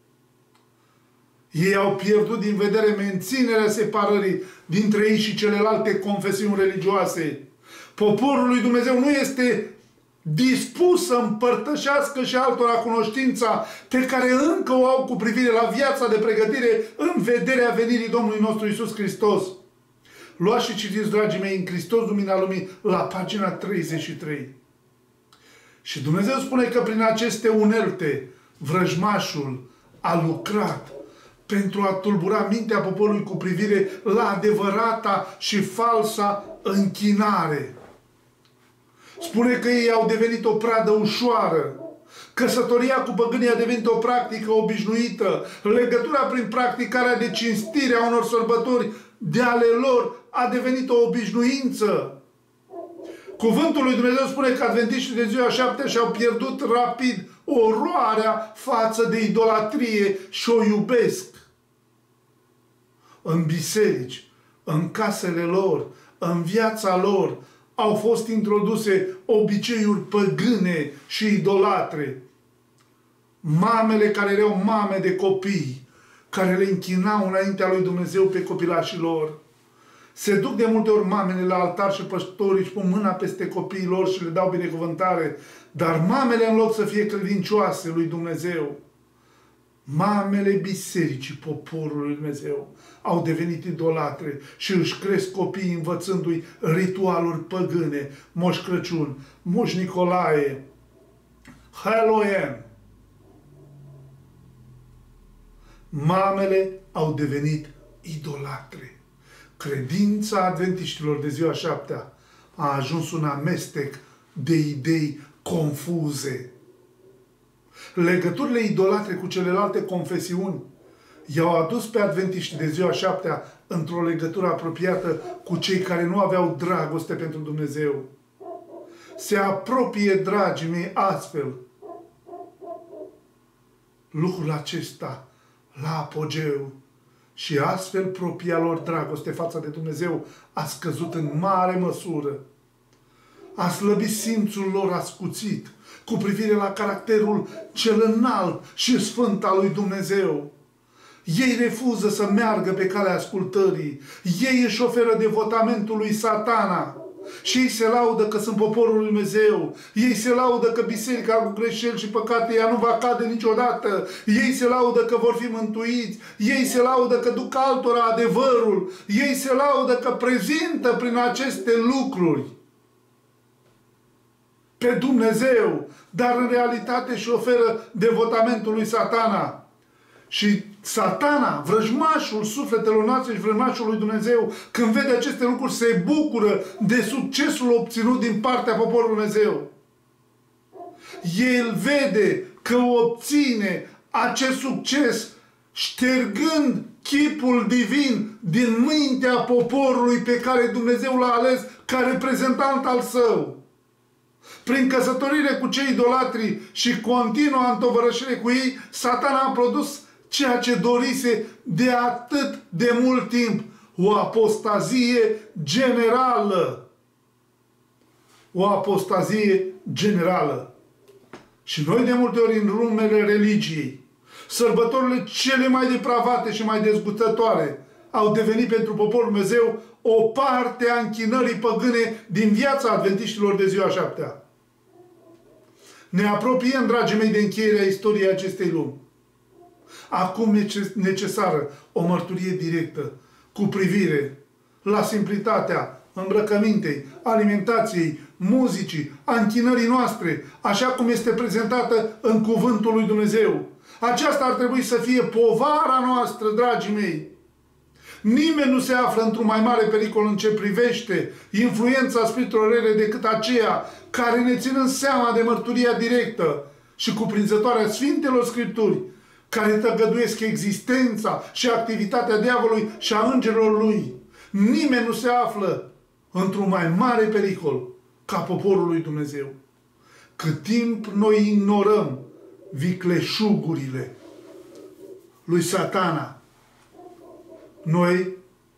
Ei au pierdut din vedere menținerea separării dintre ei și celelalte confesiuni religioase. Poporul lui Dumnezeu nu este dispus să împărtășească și altora cunoștința pe care încă o au cu privire la viața de pregătire în vederea venirii Domnului nostru Iisus Hristos. Luați și citiți, dragii mei, în Hristos Lumina Lumii, la pagina treizeci și trei. Și Dumnezeu spune că prin aceste unelte vrăjmașul a lucrat pentru a tulbura mintea poporului cu privire la adevărata și falsa închinare. Spune că ei au devenit o pradă ușoară. Căsătoria cu păgânii a devenit o practică obișnuită. Legătura prin practicarea de cinstire a unor sărbători de ale lor a devenit o obișnuință. Cuvântul lui Dumnezeu spune că adventiștii de ziua șaptea și-au pierdut rapid oroarea față de idolatrie și o iubesc. În biserici, în casele lor, în viața lor, au fost introduse obiceiuri păgâne și idolatre. Mamele care erau mame de copii, care le închinau înaintea lui Dumnezeu pe copilașii lor. Se duc de multe ori mamele la altar și păstorii își pun mâna peste copiii lor și le dau binecuvântare. Dar mamele, în loc să fie credincioase lui Dumnezeu, mamele bisericii poporului lui Dumnezeu au devenit idolatre și își cresc copiii învățându-i ritualuri păgâne, Moș Crăciun, Moș Nicolae, Halloween. Mamele au devenit idolatre. Credința adventiștilor de ziua șaptea a ajuns un amestec de idei confuze. Legăturile idolatre cu celelalte confesiuni i-au adus pe adventiștii de ziua șaptea într-o legătură apropiată cu cei care nu aveau dragoste pentru Dumnezeu. Se apropie, dragii mei, astfel lucrul acesta la apogeu și astfel propria lor dragoste față de Dumnezeu a scăzut în mare măsură. A slăbit simțul lor ascuțit cu privire la caracterul cel înalt și sfânt al lui Dumnezeu. Ei refuză să meargă pe calea ascultării. Ei își oferă devotamentul lui Satana. Și ei se laudă că sunt poporul lui Dumnezeu. Ei se laudă că biserica cu greșeli și păcate ea nu va cade niciodată. Ei se laudă că vor fi mântuiți. Ei se laudă că duc altora adevărul. Ei se laudă că prezintă prin aceste lucruri pe Dumnezeu, dar în realitate își oferă devotamentul lui Satana. Și Satana, vrăjmașul sufletelor noastre și vrăjmașul lui Dumnezeu, când vede aceste lucruri, se bucură de succesul obținut din partea poporului Dumnezeu. El vede că obține acest succes ștergând chipul divin din mintea poporului pe care Dumnezeu l-a ales ca reprezentant al său. Prin căsătorire cu cei idolatri și continua întovărășire cu ei, Satana a produs ceea ce dorise de atât de mult timp, o apostazie generală. O apostazie generală. Și noi de multe ori în numele religiei, sărbătorile cele mai depravate și mai dezgustătoare au devenit pentru poporul Dumnezeu o parte a închinării păgâne din viața adventiștilor de ziua șaptea. Ne apropiem, dragii mei, de încheierea istoriei acestei lumi. Acum e necesară o mărturie directă cu privire la simplitatea îmbrăcămintei, alimentației, muzicii, a închinării noastre, așa cum este prezentată în Cuvântul lui Dumnezeu. Aceasta ar trebui să fie povara noastră, dragii mei. Nimeni nu se află într-un mai mare pericol în ce privește influența spirituală rele decât aceea care ne țin în seama de mărturia directă și cuprinzătoare a Sfintelor Scripturi, care tăgăduiesc existența și activitatea diavolului și a îngerilor lui. Nimeni nu se află într-un mai mare pericol ca poporul lui Dumnezeu. Cât timp noi ignorăm vicleșugurile lui Satana, noi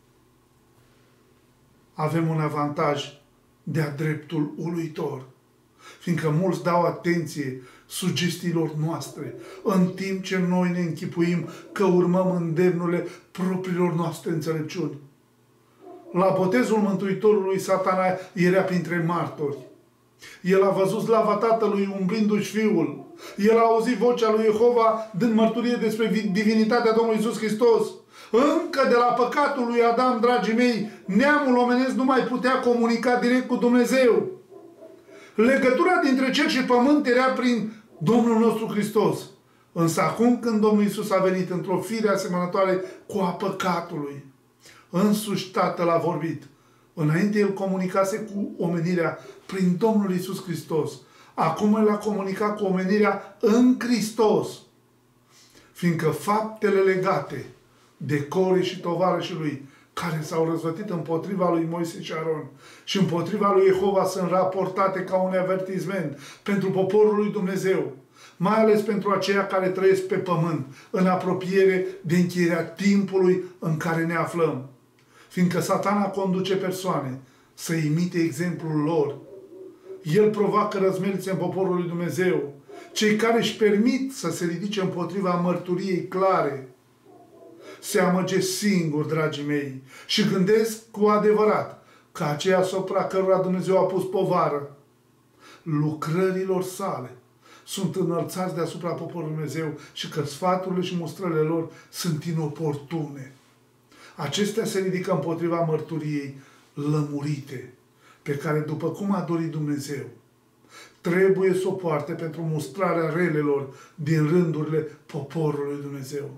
avem un avantaj de-a dreptul uluitor, fiindcă mulți dau atenție sugestiilor noastre, în timp ce noi ne închipuim că urmăm îndemnurile propriilor noastre înțelepciuni. La botezul Mântuitorului, Satana era printre martori. El a văzut slava Tatălui umblindu-și Fiul. El a auzit vocea lui Jehova dând mărturie despre divinitatea Domnului Iisus Hristos. Încă de la păcatul lui Adam, dragii mei, neamul omenesc nu mai putea comunica direct cu Dumnezeu. Legătura dintre cer și pământ era prin Domnul nostru Hristos. Însă acum când Domnul Iisus a venit într-o fire asemănătoare cu a păcatului, însuși Tatăl a vorbit. Înainte El comunicase cu omenirea prin Domnul Iisus Hristos. Acum El a comunicat cu omenirea în Hristos. Fiindcă faptele legate de Core și tovarășii lui, care s-au răzvătit împotriva lui Moise și Aron și împotriva lui Jehova, sunt raportate ca un avertisment pentru poporul lui Dumnezeu, mai ales pentru aceia care trăiesc pe pământ, în apropiere de încheierea timpului în care ne aflăm. Fiindcă Satana conduce persoane să imite exemplul lor. El provoacă răzmerițe în poporul lui Dumnezeu. Cei care își permit să se ridice împotriva mărturiei clare se amăgesc singuri, dragii mei, și gândesc cu adevărat că aceia asupra cărora Dumnezeu a pus povară lucrărilor sale sunt înălțați deasupra poporului Dumnezeu și că sfaturile și mustrările lor sunt inoportune. Acestea se ridică împotriva mărturiei lămurite, pe care, după cum a dorit Dumnezeu, trebuie să o poarte pentru mustrarea relelor din rândurile poporului Dumnezeu.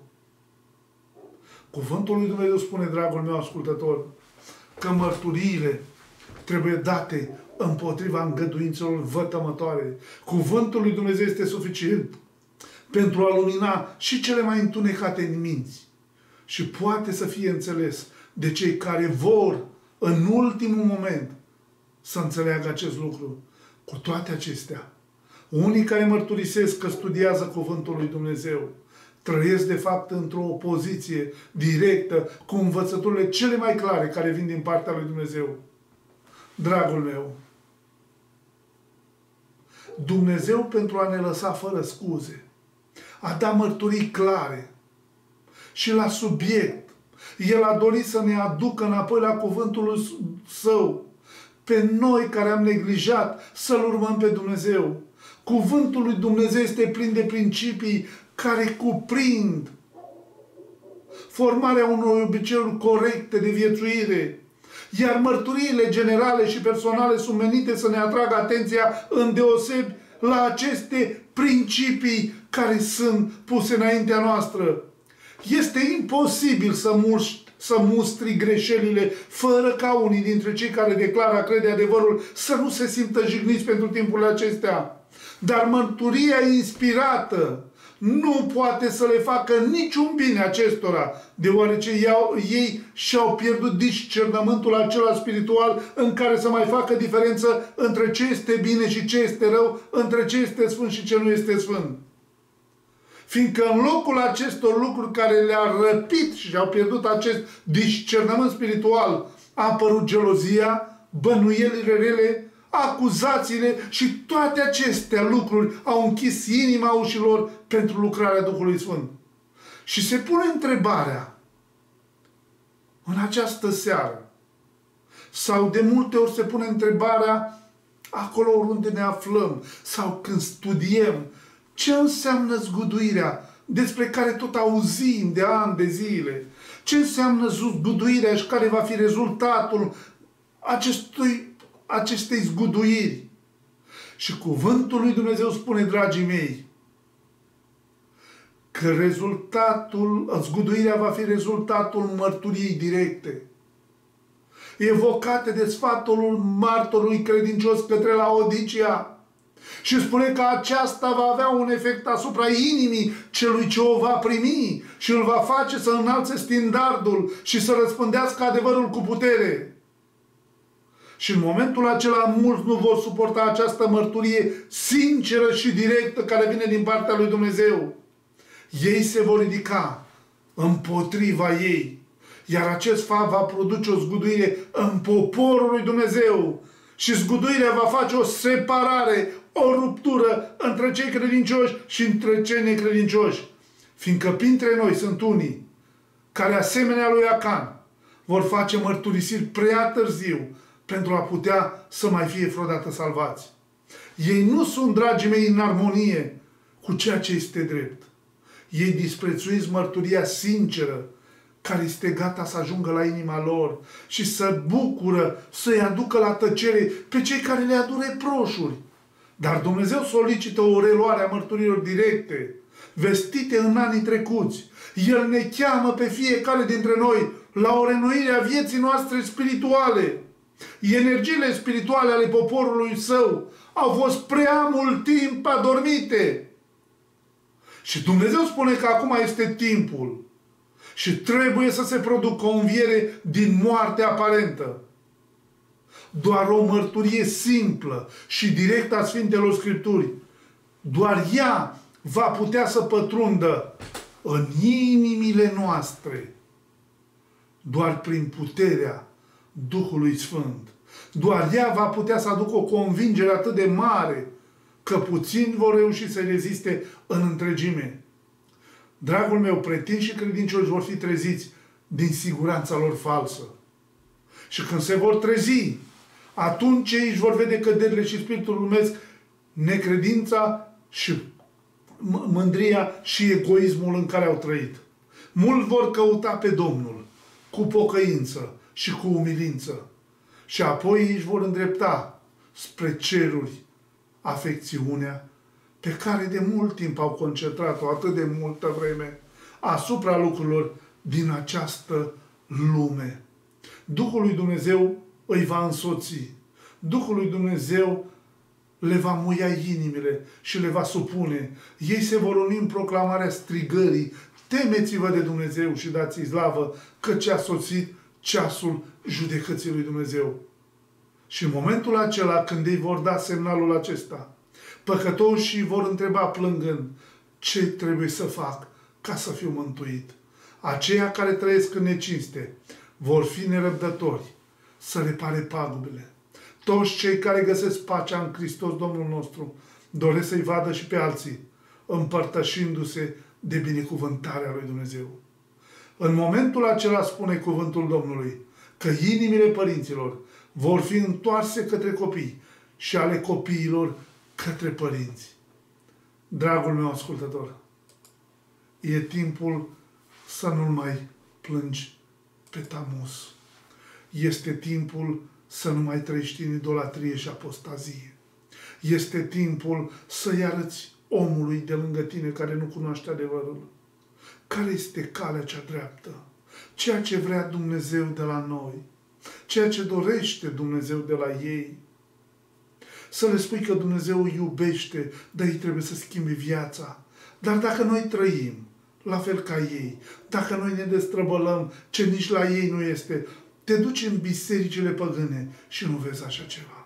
Cuvântul lui Dumnezeu spune, dragul meu ascultător, că mărturiile trebuie date împotriva îngăduințelor vătămătoare. Cuvântul lui Dumnezeu este suficient pentru a lumina și cele mai întunecate în minți și poate să fie înțeles de cei care vor în ultimul moment să înțeleagă acest lucru. Cu toate acestea, unii care mărturisesc că studiază Cuvântul lui Dumnezeu trăiesc de fapt într-o opoziție directă cu învățăturile cele mai clare care vin din partea lui Dumnezeu. Dragul meu, Dumnezeu, pentru a ne lăsa fără scuze, a dat mărturii clare și la subiect. El a dorit să ne aducă înapoi la cuvântul Său, pe noi care am neglijat să-L urmăm pe Dumnezeu. Cuvântul lui Dumnezeu este plin de principii care cuprind formarea unor obiceiuri corecte de viețuire, iar mărturiile generale și personale sunt menite să ne atragă atenția îndeosebi la aceste principii care sunt puse înaintea noastră. Este imposibil să, muști, să mustri greșelile fără ca unii dintre cei care declară a crede adevărul să nu se simtă jigniți pentru timpurile acestea. Dar mărturia inspirată nu poate să le facă niciun bine acestora, deoarece iau, ei și-au pierdut discernământul acela spiritual în care să mai facă diferență între ce este bine și ce este rău, între ce este sfânt și ce nu este sfânt. Fiindcă în locul acestor lucruri care le-a răpit și au pierdut acest discernământ spiritual, a apărut gelozia, bănuielile rele, acuzațiile și toate acestea lucruri au închis inima ușilor pentru lucrarea Duhului Sfânt. Și se pune întrebarea în această seară, sau de multe ori se pune întrebarea acolo unde ne aflăm, sau când studiem, ce înseamnă zguduirea, despre care tot auzim de ani de zile? Ce înseamnă zguduirea și care va fi rezultatul acestui acestei zguduiri? Și cuvântul lui Dumnezeu spune, dragii mei, că rezultatul, zguduirea va fi rezultatul mărturiei directe, evocate de sfatul martorului credincios către Laodicea. Și spune că aceasta va avea un efect asupra inimii celui ce o va primi și îl va face să înalțe standardul și să răspândească adevărul cu putere. Și în momentul acela mulți nu vor suporta această mărturie sinceră și directă care vine din partea lui Dumnezeu. Ei se vor ridica împotriva ei. Iar acest fapt va produce o zguduire în poporul lui Dumnezeu. Și zguduirea va face o separare, o ruptură între cei credincioși și între cei necredincioși. Fiindcă printre noi sunt unii care, asemenea lui Acan, vor face mărturisiri prea târziu pentru a putea să mai fie vreodată salvați. Ei nu sunt, dragii mei, în armonie cu ceea ce este drept. Ei disprețuiesc mărturia sinceră care este gata să ajungă la inima lor și să bucură, să-i aducă la tăcere pe cei care le aduc reproșuri. Dar Dumnezeu solicită o reluare a mărturilor directe, vestite în anii trecuți. El ne cheamă pe fiecare dintre noi la o reînnoire a vieții noastre spirituale. Energiile spirituale ale poporului său au fost prea mult timp adormite. Și Dumnezeu spune că acum este timpul și trebuie să se producă o înviere din moarte aparentă. Doar o mărturie simplă și directă a Sfintelor Scripturi, doar ea va putea să pătrundă în inimile noastre. Doar prin puterea Duhului Sfânt. Doar ea va putea să aducă o convingere atât de mare că puțini vor reuși să reziste în întregime. Dragul meu, pretinși și credincioși vor fi treziți din siguranța lor falsă. Și când se vor trezi, atunci ei își vor vede căderile și spiritul lumesc, necredința și mândria și egoismul în care au trăit. Mulți vor căuta pe Domnul cu pocăință și cu umilință. Și apoi își vor îndrepta spre ceruri afecțiunea pe care de mult timp au concentrat-o atât de multă vreme asupra lucrurilor din această lume. Duhul lui Dumnezeu îi va însoți. Duhul lui Dumnezeu le va muia inimile și le va supune. Ei se vor uni în proclamarea strigării: temeți-vă de Dumnezeu și dați-i slavă, căci a sosit ceasul judecății lui Dumnezeu. Și în momentul acela, când ei vor da semnalul acesta, păcătoșii vor întreba plângând: ce trebuie să fac ca să fiu mântuit? Aceia care trăiesc în necinste vor fi nerăbdători să repare pagubele. Toți cei care găsesc pacea în Hristos Domnul nostru doresc să-i vadă și pe alții împărtășindu-se de binecuvântarea lui Dumnezeu. În momentul acela spune cuvântul Domnului că inimile părinților vor fi întoarse către copii și ale copiilor către părinți. Dragul meu ascultător, e timpul să nu-l mai plângi pe Tamus. Este timpul să nu mai trăiești în idolatrie și apostazie. Este timpul să-i arăți omului de lângă tine care nu cunoaște adevărul. Care este calea cea dreaptă? Ceea ce vrea Dumnezeu de la noi. Ceea ce dorește Dumnezeu de la ei. Să le spui că Dumnezeu îi iubește, dar ei trebuie să schimbe viața. Dar dacă noi trăim la fel ca ei, dacă noi ne destrăbălăm ce nici la ei nu este, te duci în bisericile păgâne și nu vezi așa ceva.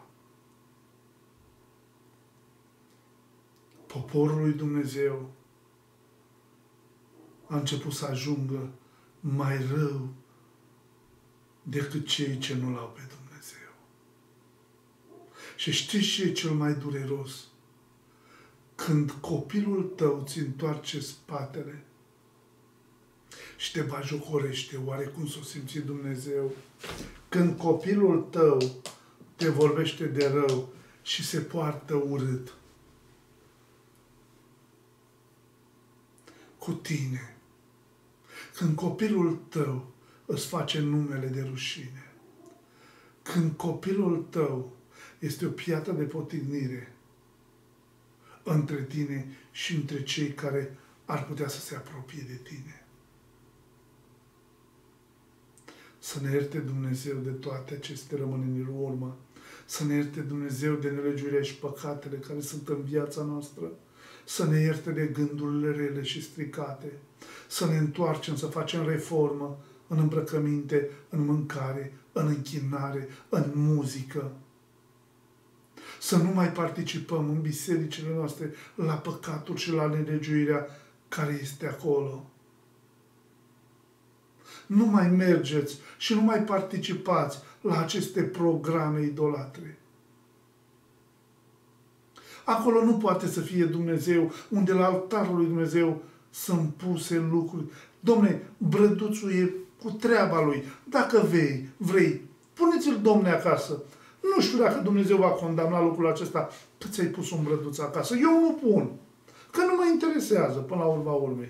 Poporul lui Dumnezeu a început să ajungă mai rău decât cei ce nu l-au pe Dumnezeu. Și știți ce e cel mai dureros? Când copilul tău ți întoarce spatele și te bajocorește, oare cum s-o simți Dumnezeu? Când copilul tău te vorbește de rău și se poartă urât cu tine. Când copilul tău îți face numele de rușine. Când copilul tău este o piatră de potignire între tine și între cei care ar putea să se apropie de tine. Să ne ierte Dumnezeu de toate aceste rămâneri în urmă. Să ne ierte Dumnezeu de nelegiuirea și păcatele care sunt în viața noastră. Să ne ierte de gândurile rele și stricate. Să ne întoarcem, să facem reformă în îmbrăcăminte, în mâncare, în închinare, în muzică. Să nu mai participăm în bisericile noastre la păcatul și la nelegiuirea care este acolo. Nu mai mergeți și nu mai participați la aceste programe idolatre. Acolo nu poate să fie Dumnezeu, unde la altarul lui Dumnezeu sunt puse lucruri. Dom'le, brăduțul e cu treaba lui. Dacă vei, vrei, puneți-l, Dom'le, acasă. Nu știu dacă Dumnezeu va condamna lucrul acesta că ți-ai pus un brăduț acasă. Eu nu pun. Că nu mă interesează până la urma urmei.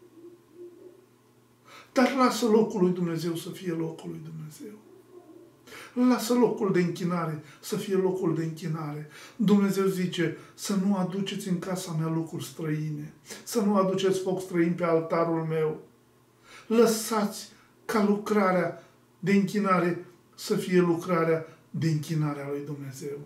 Dar lasă locul lui Dumnezeu să fie locul lui Dumnezeu. Lasă locul de închinare să fie locul de închinare. Dumnezeu zice să nu aduceți în casa mea lucruri străine. Să nu aduceți foc străin pe altarul meu. Lăsați ca lucrarea de închinare să fie lucrarea de închinare a lui Dumnezeu.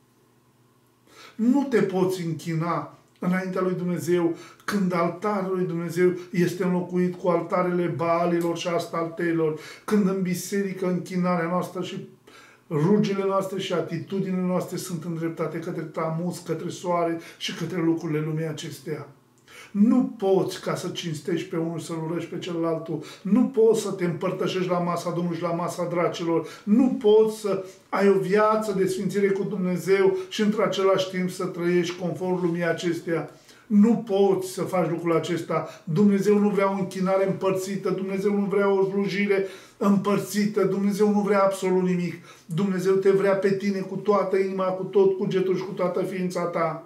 Nu te poți închina înaintea lui Dumnezeu când altarul lui Dumnezeu este înlocuit cu altarele Baalilor și Astartelor, când în biserică închinarea noastră și rugile noastre și atitudinile noastre sunt îndreptate către Tamus, către soare și către lucrurile lumii acesteia. Nu poți ca să cinstești pe unul să-l urăști pe celălalt. Nu poți să te împărtășești la masa Domnului și la masa dracilor. Nu poți să ai o viață de sfințire cu Dumnezeu și într-același timp să trăiești conform lumii acesteia. Nu poți să faci lucrul acesta. Dumnezeu nu vrea o închinare împărțită. Dumnezeu nu vrea o slujire împărțită. Dumnezeu nu vrea absolut nimic. Dumnezeu te vrea pe tine cu toată inima, cu tot cugetul și cu toată ființa ta.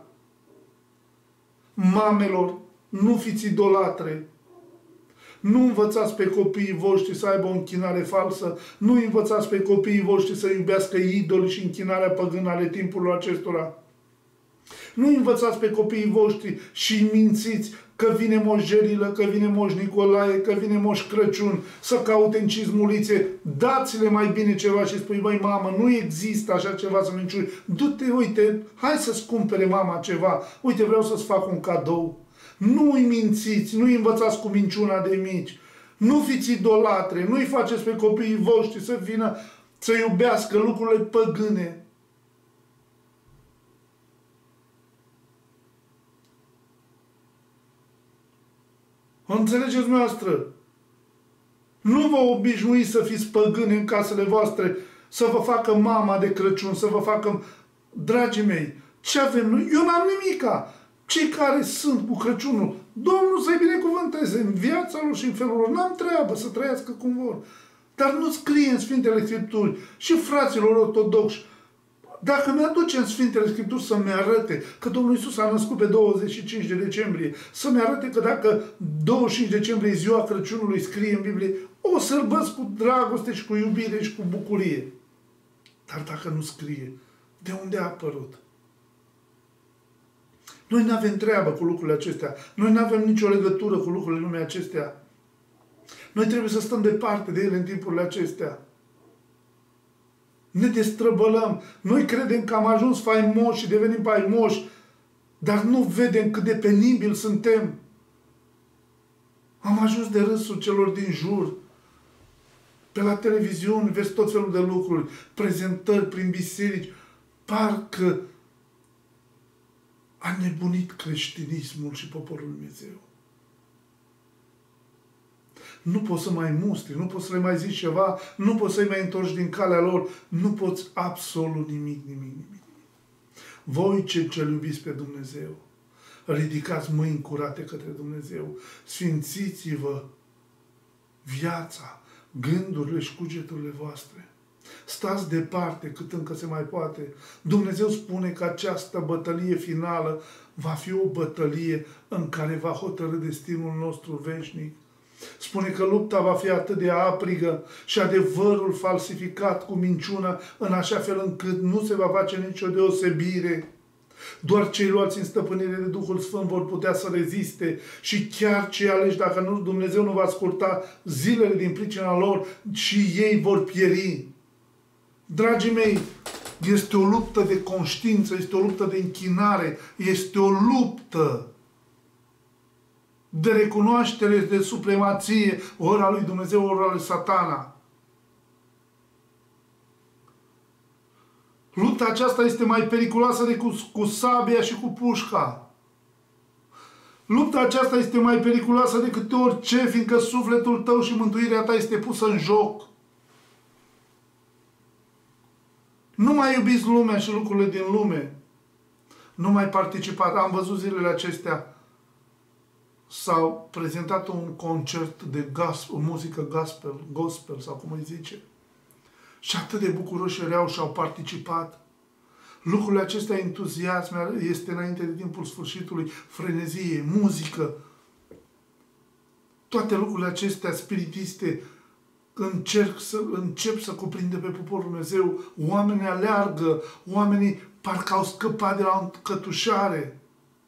Mamelor, nu fiți idolatre. Nu învățați pe copiii voștri să aibă o închinare falsă. Nu învățați pe copiii voștri să iubească idoli și închinarea păgână ale timpurilor acestora. Nu învățați pe copiii voștri și mințiți că vine Moș Gerilă, că vine Moș Nicolae, că vine Moș Crăciun să caute în cizmulițe. Dați-le mai bine ceva și spui, băi, mamă, nu există așa ceva să minciui. Du-te, uite, hai să-ți cumpere mama ceva. Uite, vreau să-ți fac un cadou. Nu îi mințiți, nu îi învățați cu minciuna de mici. Nu fiți idolatre, nu îi faceți pe copiii voștri să vină să iubească lucrurile păgâne. Înțelegeți noastră? Nu vă obișnuiți să fiți păgâni în casele voastre, să vă facă mama de Crăciun, să vă facă... Dragii mei, ce avem noi? Eu n-am nimica. Cei care sunt cu Crăciunul, Domnul să-i binecuvânteze în viața lor și în felul lor. N-am treabă să trăiască cum vor. Dar nu scrie în Sfintele Scripturi. Și fraților ortodoxi, dacă mi-aduce în Sfintele Scripturi să-mi arate că Domnul Iisus a născut pe douăzeci și cinci de decembrie, să-mi arate că dacă douăzeci și cinci decembrie e ziua Crăciunului, scrie în Biblie, o sărbăți cu dragoste și cu iubire și cu bucurie. Dar dacă nu scrie, de unde a apărut? Noi nu avem treabă cu lucrurile acestea. Noi nu avem nicio legătură cu lucrurile lumii acestea. Noi trebuie să stăm departe de ele în timpurile acestea. Ne destrăbălăm. Noi credem că am ajuns faimoși și devenim faimoși, dar nu vedem cât de penibil suntem. Am ajuns de râsul celor din jur. Pe la televiziune vezi tot felul de lucruri, prezentări prin biserici. Parcă a nebunit creștinismul și poporul Lui Dumnezeu. Nu poți să mai mustri, nu poți să le mai zici ceva, nu poți să-i mai întorci din calea lor, nu poți absolut nimic, nimic, nimic. Voi cei ce iubiți pe Dumnezeu, ridicați mâini curate către Dumnezeu, sfințiți-vă viața, gândurile și cugeturile voastre. Stați departe cât încă se mai poate. Dumnezeu spune că această bătălie finală va fi o bătălie în care va hotărî destinul nostru veșnic. Spune că lupta va fi atât de aprigă și adevărul falsificat cu minciună în așa fel încât nu se va face nicio deosebire. Doar cei luați în stăpânire de Duhul Sfânt vor putea să reziste și chiar cei aleși, dacă nu, Dumnezeu nu va scurta zilele din pricina lor, și ei vor pieri. Dragii mei, este o luptă de conștiință, este o luptă de închinare, este o luptă de recunoaștere de supremație, ori a lui Dumnezeu, ori a lui Satana. Lupta aceasta este mai periculoasă decât cu sabia și cu pușca. Lupta aceasta este mai periculoasă decât orice, fiindcă sufletul tău și mântuirea ta este pusă în joc. Nu mai iubiți lumea și lucrurile din lume. Nu mai participați. Am văzut zilele acestea, s-au prezentat un concert de gospel, muzică gospel, gospel sau cum îi zice. Și atât de bucuroși erau și au participat. Lucrurile acestea, entuziasm, este înainte de timpul sfârșitului, frenezie, muzică. Toate lucrurile acestea spiritiste încerc să, încep să cuprindă pe poporul Dumnezeu. Oamenii aleargă, oamenii parcă au scăpat de la o încătușare.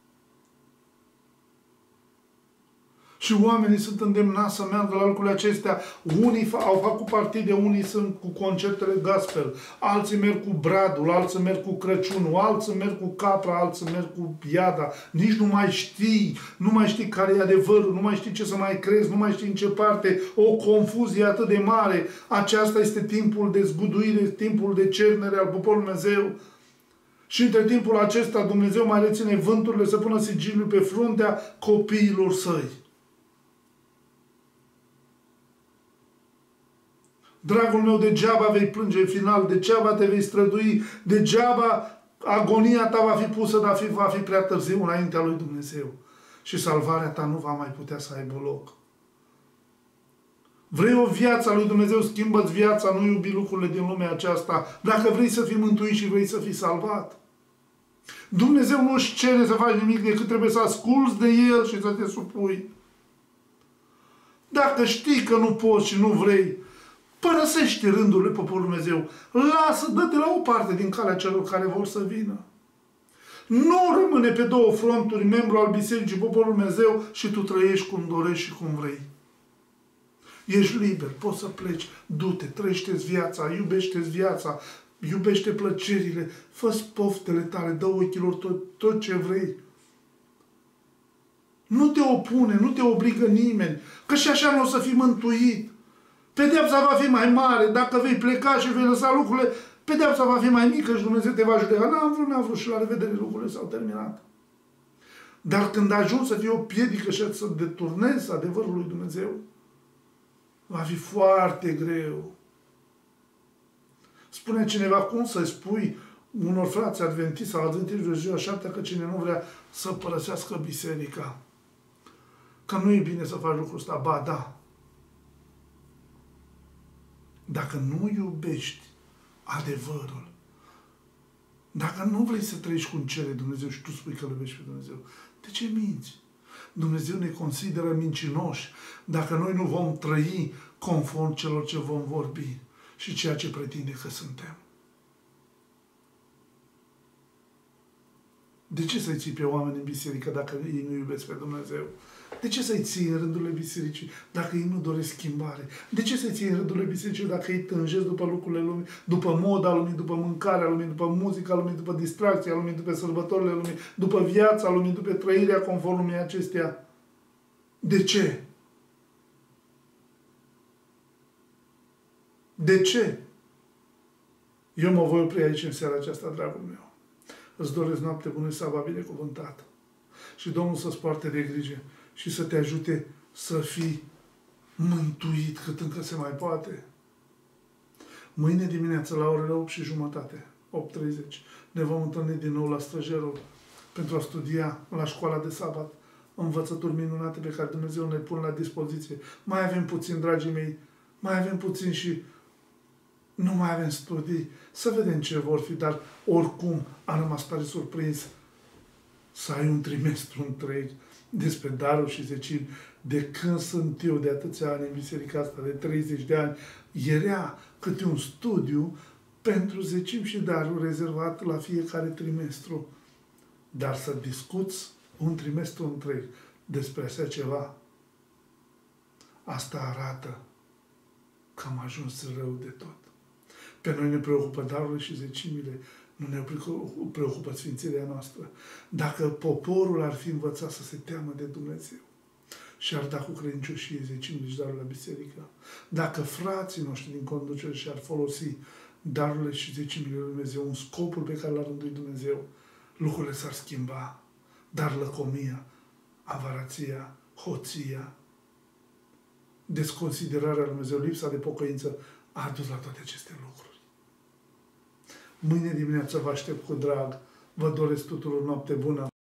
Și oamenii sunt îndemnați să meargă la lucrurile acestea. Unii au făcut partide, unii sunt cu concertele gospel, alții merg cu bradul, alții merg cu Crăciunul, alții merg cu capra, alții merg cu iada. Nici nu mai știi, nu mai știi care e adevărul, nu mai știi ce să mai crezi, nu mai știi în ce parte, o confuzie atât de mare. Aceasta este timpul de zguduire, timpul de cernere al poporului Dumnezeu. Și între timpul acesta Dumnezeu mai reține vânturile să pună sigiliul pe fruntea copiilor săi. Dragul meu, degeaba vei plânge în final, degeaba te vei strădui, degeaba agonia ta va fi pusă, dar va fi prea târziu înaintea lui Dumnezeu. Și salvarea ta nu va mai putea să aibă loc. Vrei o viață a lui Dumnezeu, schimbă-ți viața, nu iubi lucrurile din lumea aceasta. Dacă vrei să fii mântuit și vrei să fii salvat. Dumnezeu nu își cere să faci nimic, decât trebuie să asculți de El și să te supui. Dacă știi că nu poți și nu vrei, părăsește rândurile poporului Dumnezeu. Lasă, dă-te la o parte din calea celor care vor să vină. Nu rămâne pe două fronturi membru al Bisericii poporul Dumnezeu și tu trăiești cum dorești și cum vrei. Ești liber, poți să pleci, du-te, trăiește-ți viața, iubește-ți viața, iubește plăcerile, fă-ți poftele tale, dă ochilor tot, tot ce vrei. Nu te opune, nu te obligă nimeni, că și așa nu o să fii mântuit. Pedeapsa va fi mai mare, dacă vei pleca și vei lăsa lucrurile, pedeapsa va fi mai mică și Dumnezeu te va judeca. N-am vrut, n-am vrut și la revedere, lucrurile s-au terminat. Dar când ajungi să fii o piedică și să deturnezi adevărul lui Dumnezeu, va fi foarte greu. Spune cineva, cum să-i spui unor frați adventiști sau adventiști de ziua șaptea că cine nu vrea să părăsească biserica? Că nu e bine să faci lucrul ăsta. Ba, da. dacă nu iubești adevărul, dacă nu vrei să trăiești cum cere Dumnezeu și tu spui că îl iubești pe Dumnezeu, de ce minți? Dumnezeu ne consideră mincinoși dacă noi nu vom trăi conform celor ce vom vorbi și ceea ce pretinde că suntem. De ce să-i ții pe oameni în biserică dacă ei nu iubesc pe Dumnezeu? De ce să-i ții în rândurile bisericii dacă ei nu doresc schimbare? De ce să-i ții în rândurile bisericii dacă ei tânjesc după lucrurile lumii, după moda lumii, după mâncarea lumii, după muzica lumii, după distracția lumii, după sărbătorile lumii, după viața lumii, după trăirea conform lumii acestea? De ce? De ce? Eu mă voi opri aici în seara aceasta, dragul meu. Îți doresc noapte bună și sabat binecuvântată. Și Domnul să-ți poarte de grijă și să te ajute să fii mântuit cât încă se mai poate. Mâine dimineață la orele opt și jumătate, opt treizeci, ne vom întâlni din nou la Străjerul pentru a studia la școala de sabat învățături minunate pe care Dumnezeu ne pune la dispoziție. Mai avem puțin, dragii mei, mai avem puțin și nu mai avem studii. Să vedem ce vor fi, dar oricum am rămas tare surprins să ai un trimestru întreg despre daruri și zecimi. De când sunt eu de atâția ani în biserica asta, de treizeci de ani, era câte un studiu pentru zecimi și daruri rezervat la fiecare trimestru. Dar să discuți un trimestru întreg despre așa ceva, asta arată că am ajuns rău de tot. Pe noi ne preocupă darurile și zecimile, nu ne preocupă sfințirea noastră. Dacă poporul ar fi învățat să se teamă de Dumnezeu și ar da cu credincioșie zecimile și darurile la biserică, dacă frații noștri din conducere și-ar folosi darurile și zecimile lui Dumnezeu în scopul pe care l-a rânduit Dumnezeu, lucrurile s-ar schimba. Dar lăcomia, avarația, hoția, desconsiderarea lui Dumnezeu, lipsa de pocăință a dus la toate aceste lucruri. Mâine dimineață vă aștept cu drag. Vă doresc tuturor noapte bună.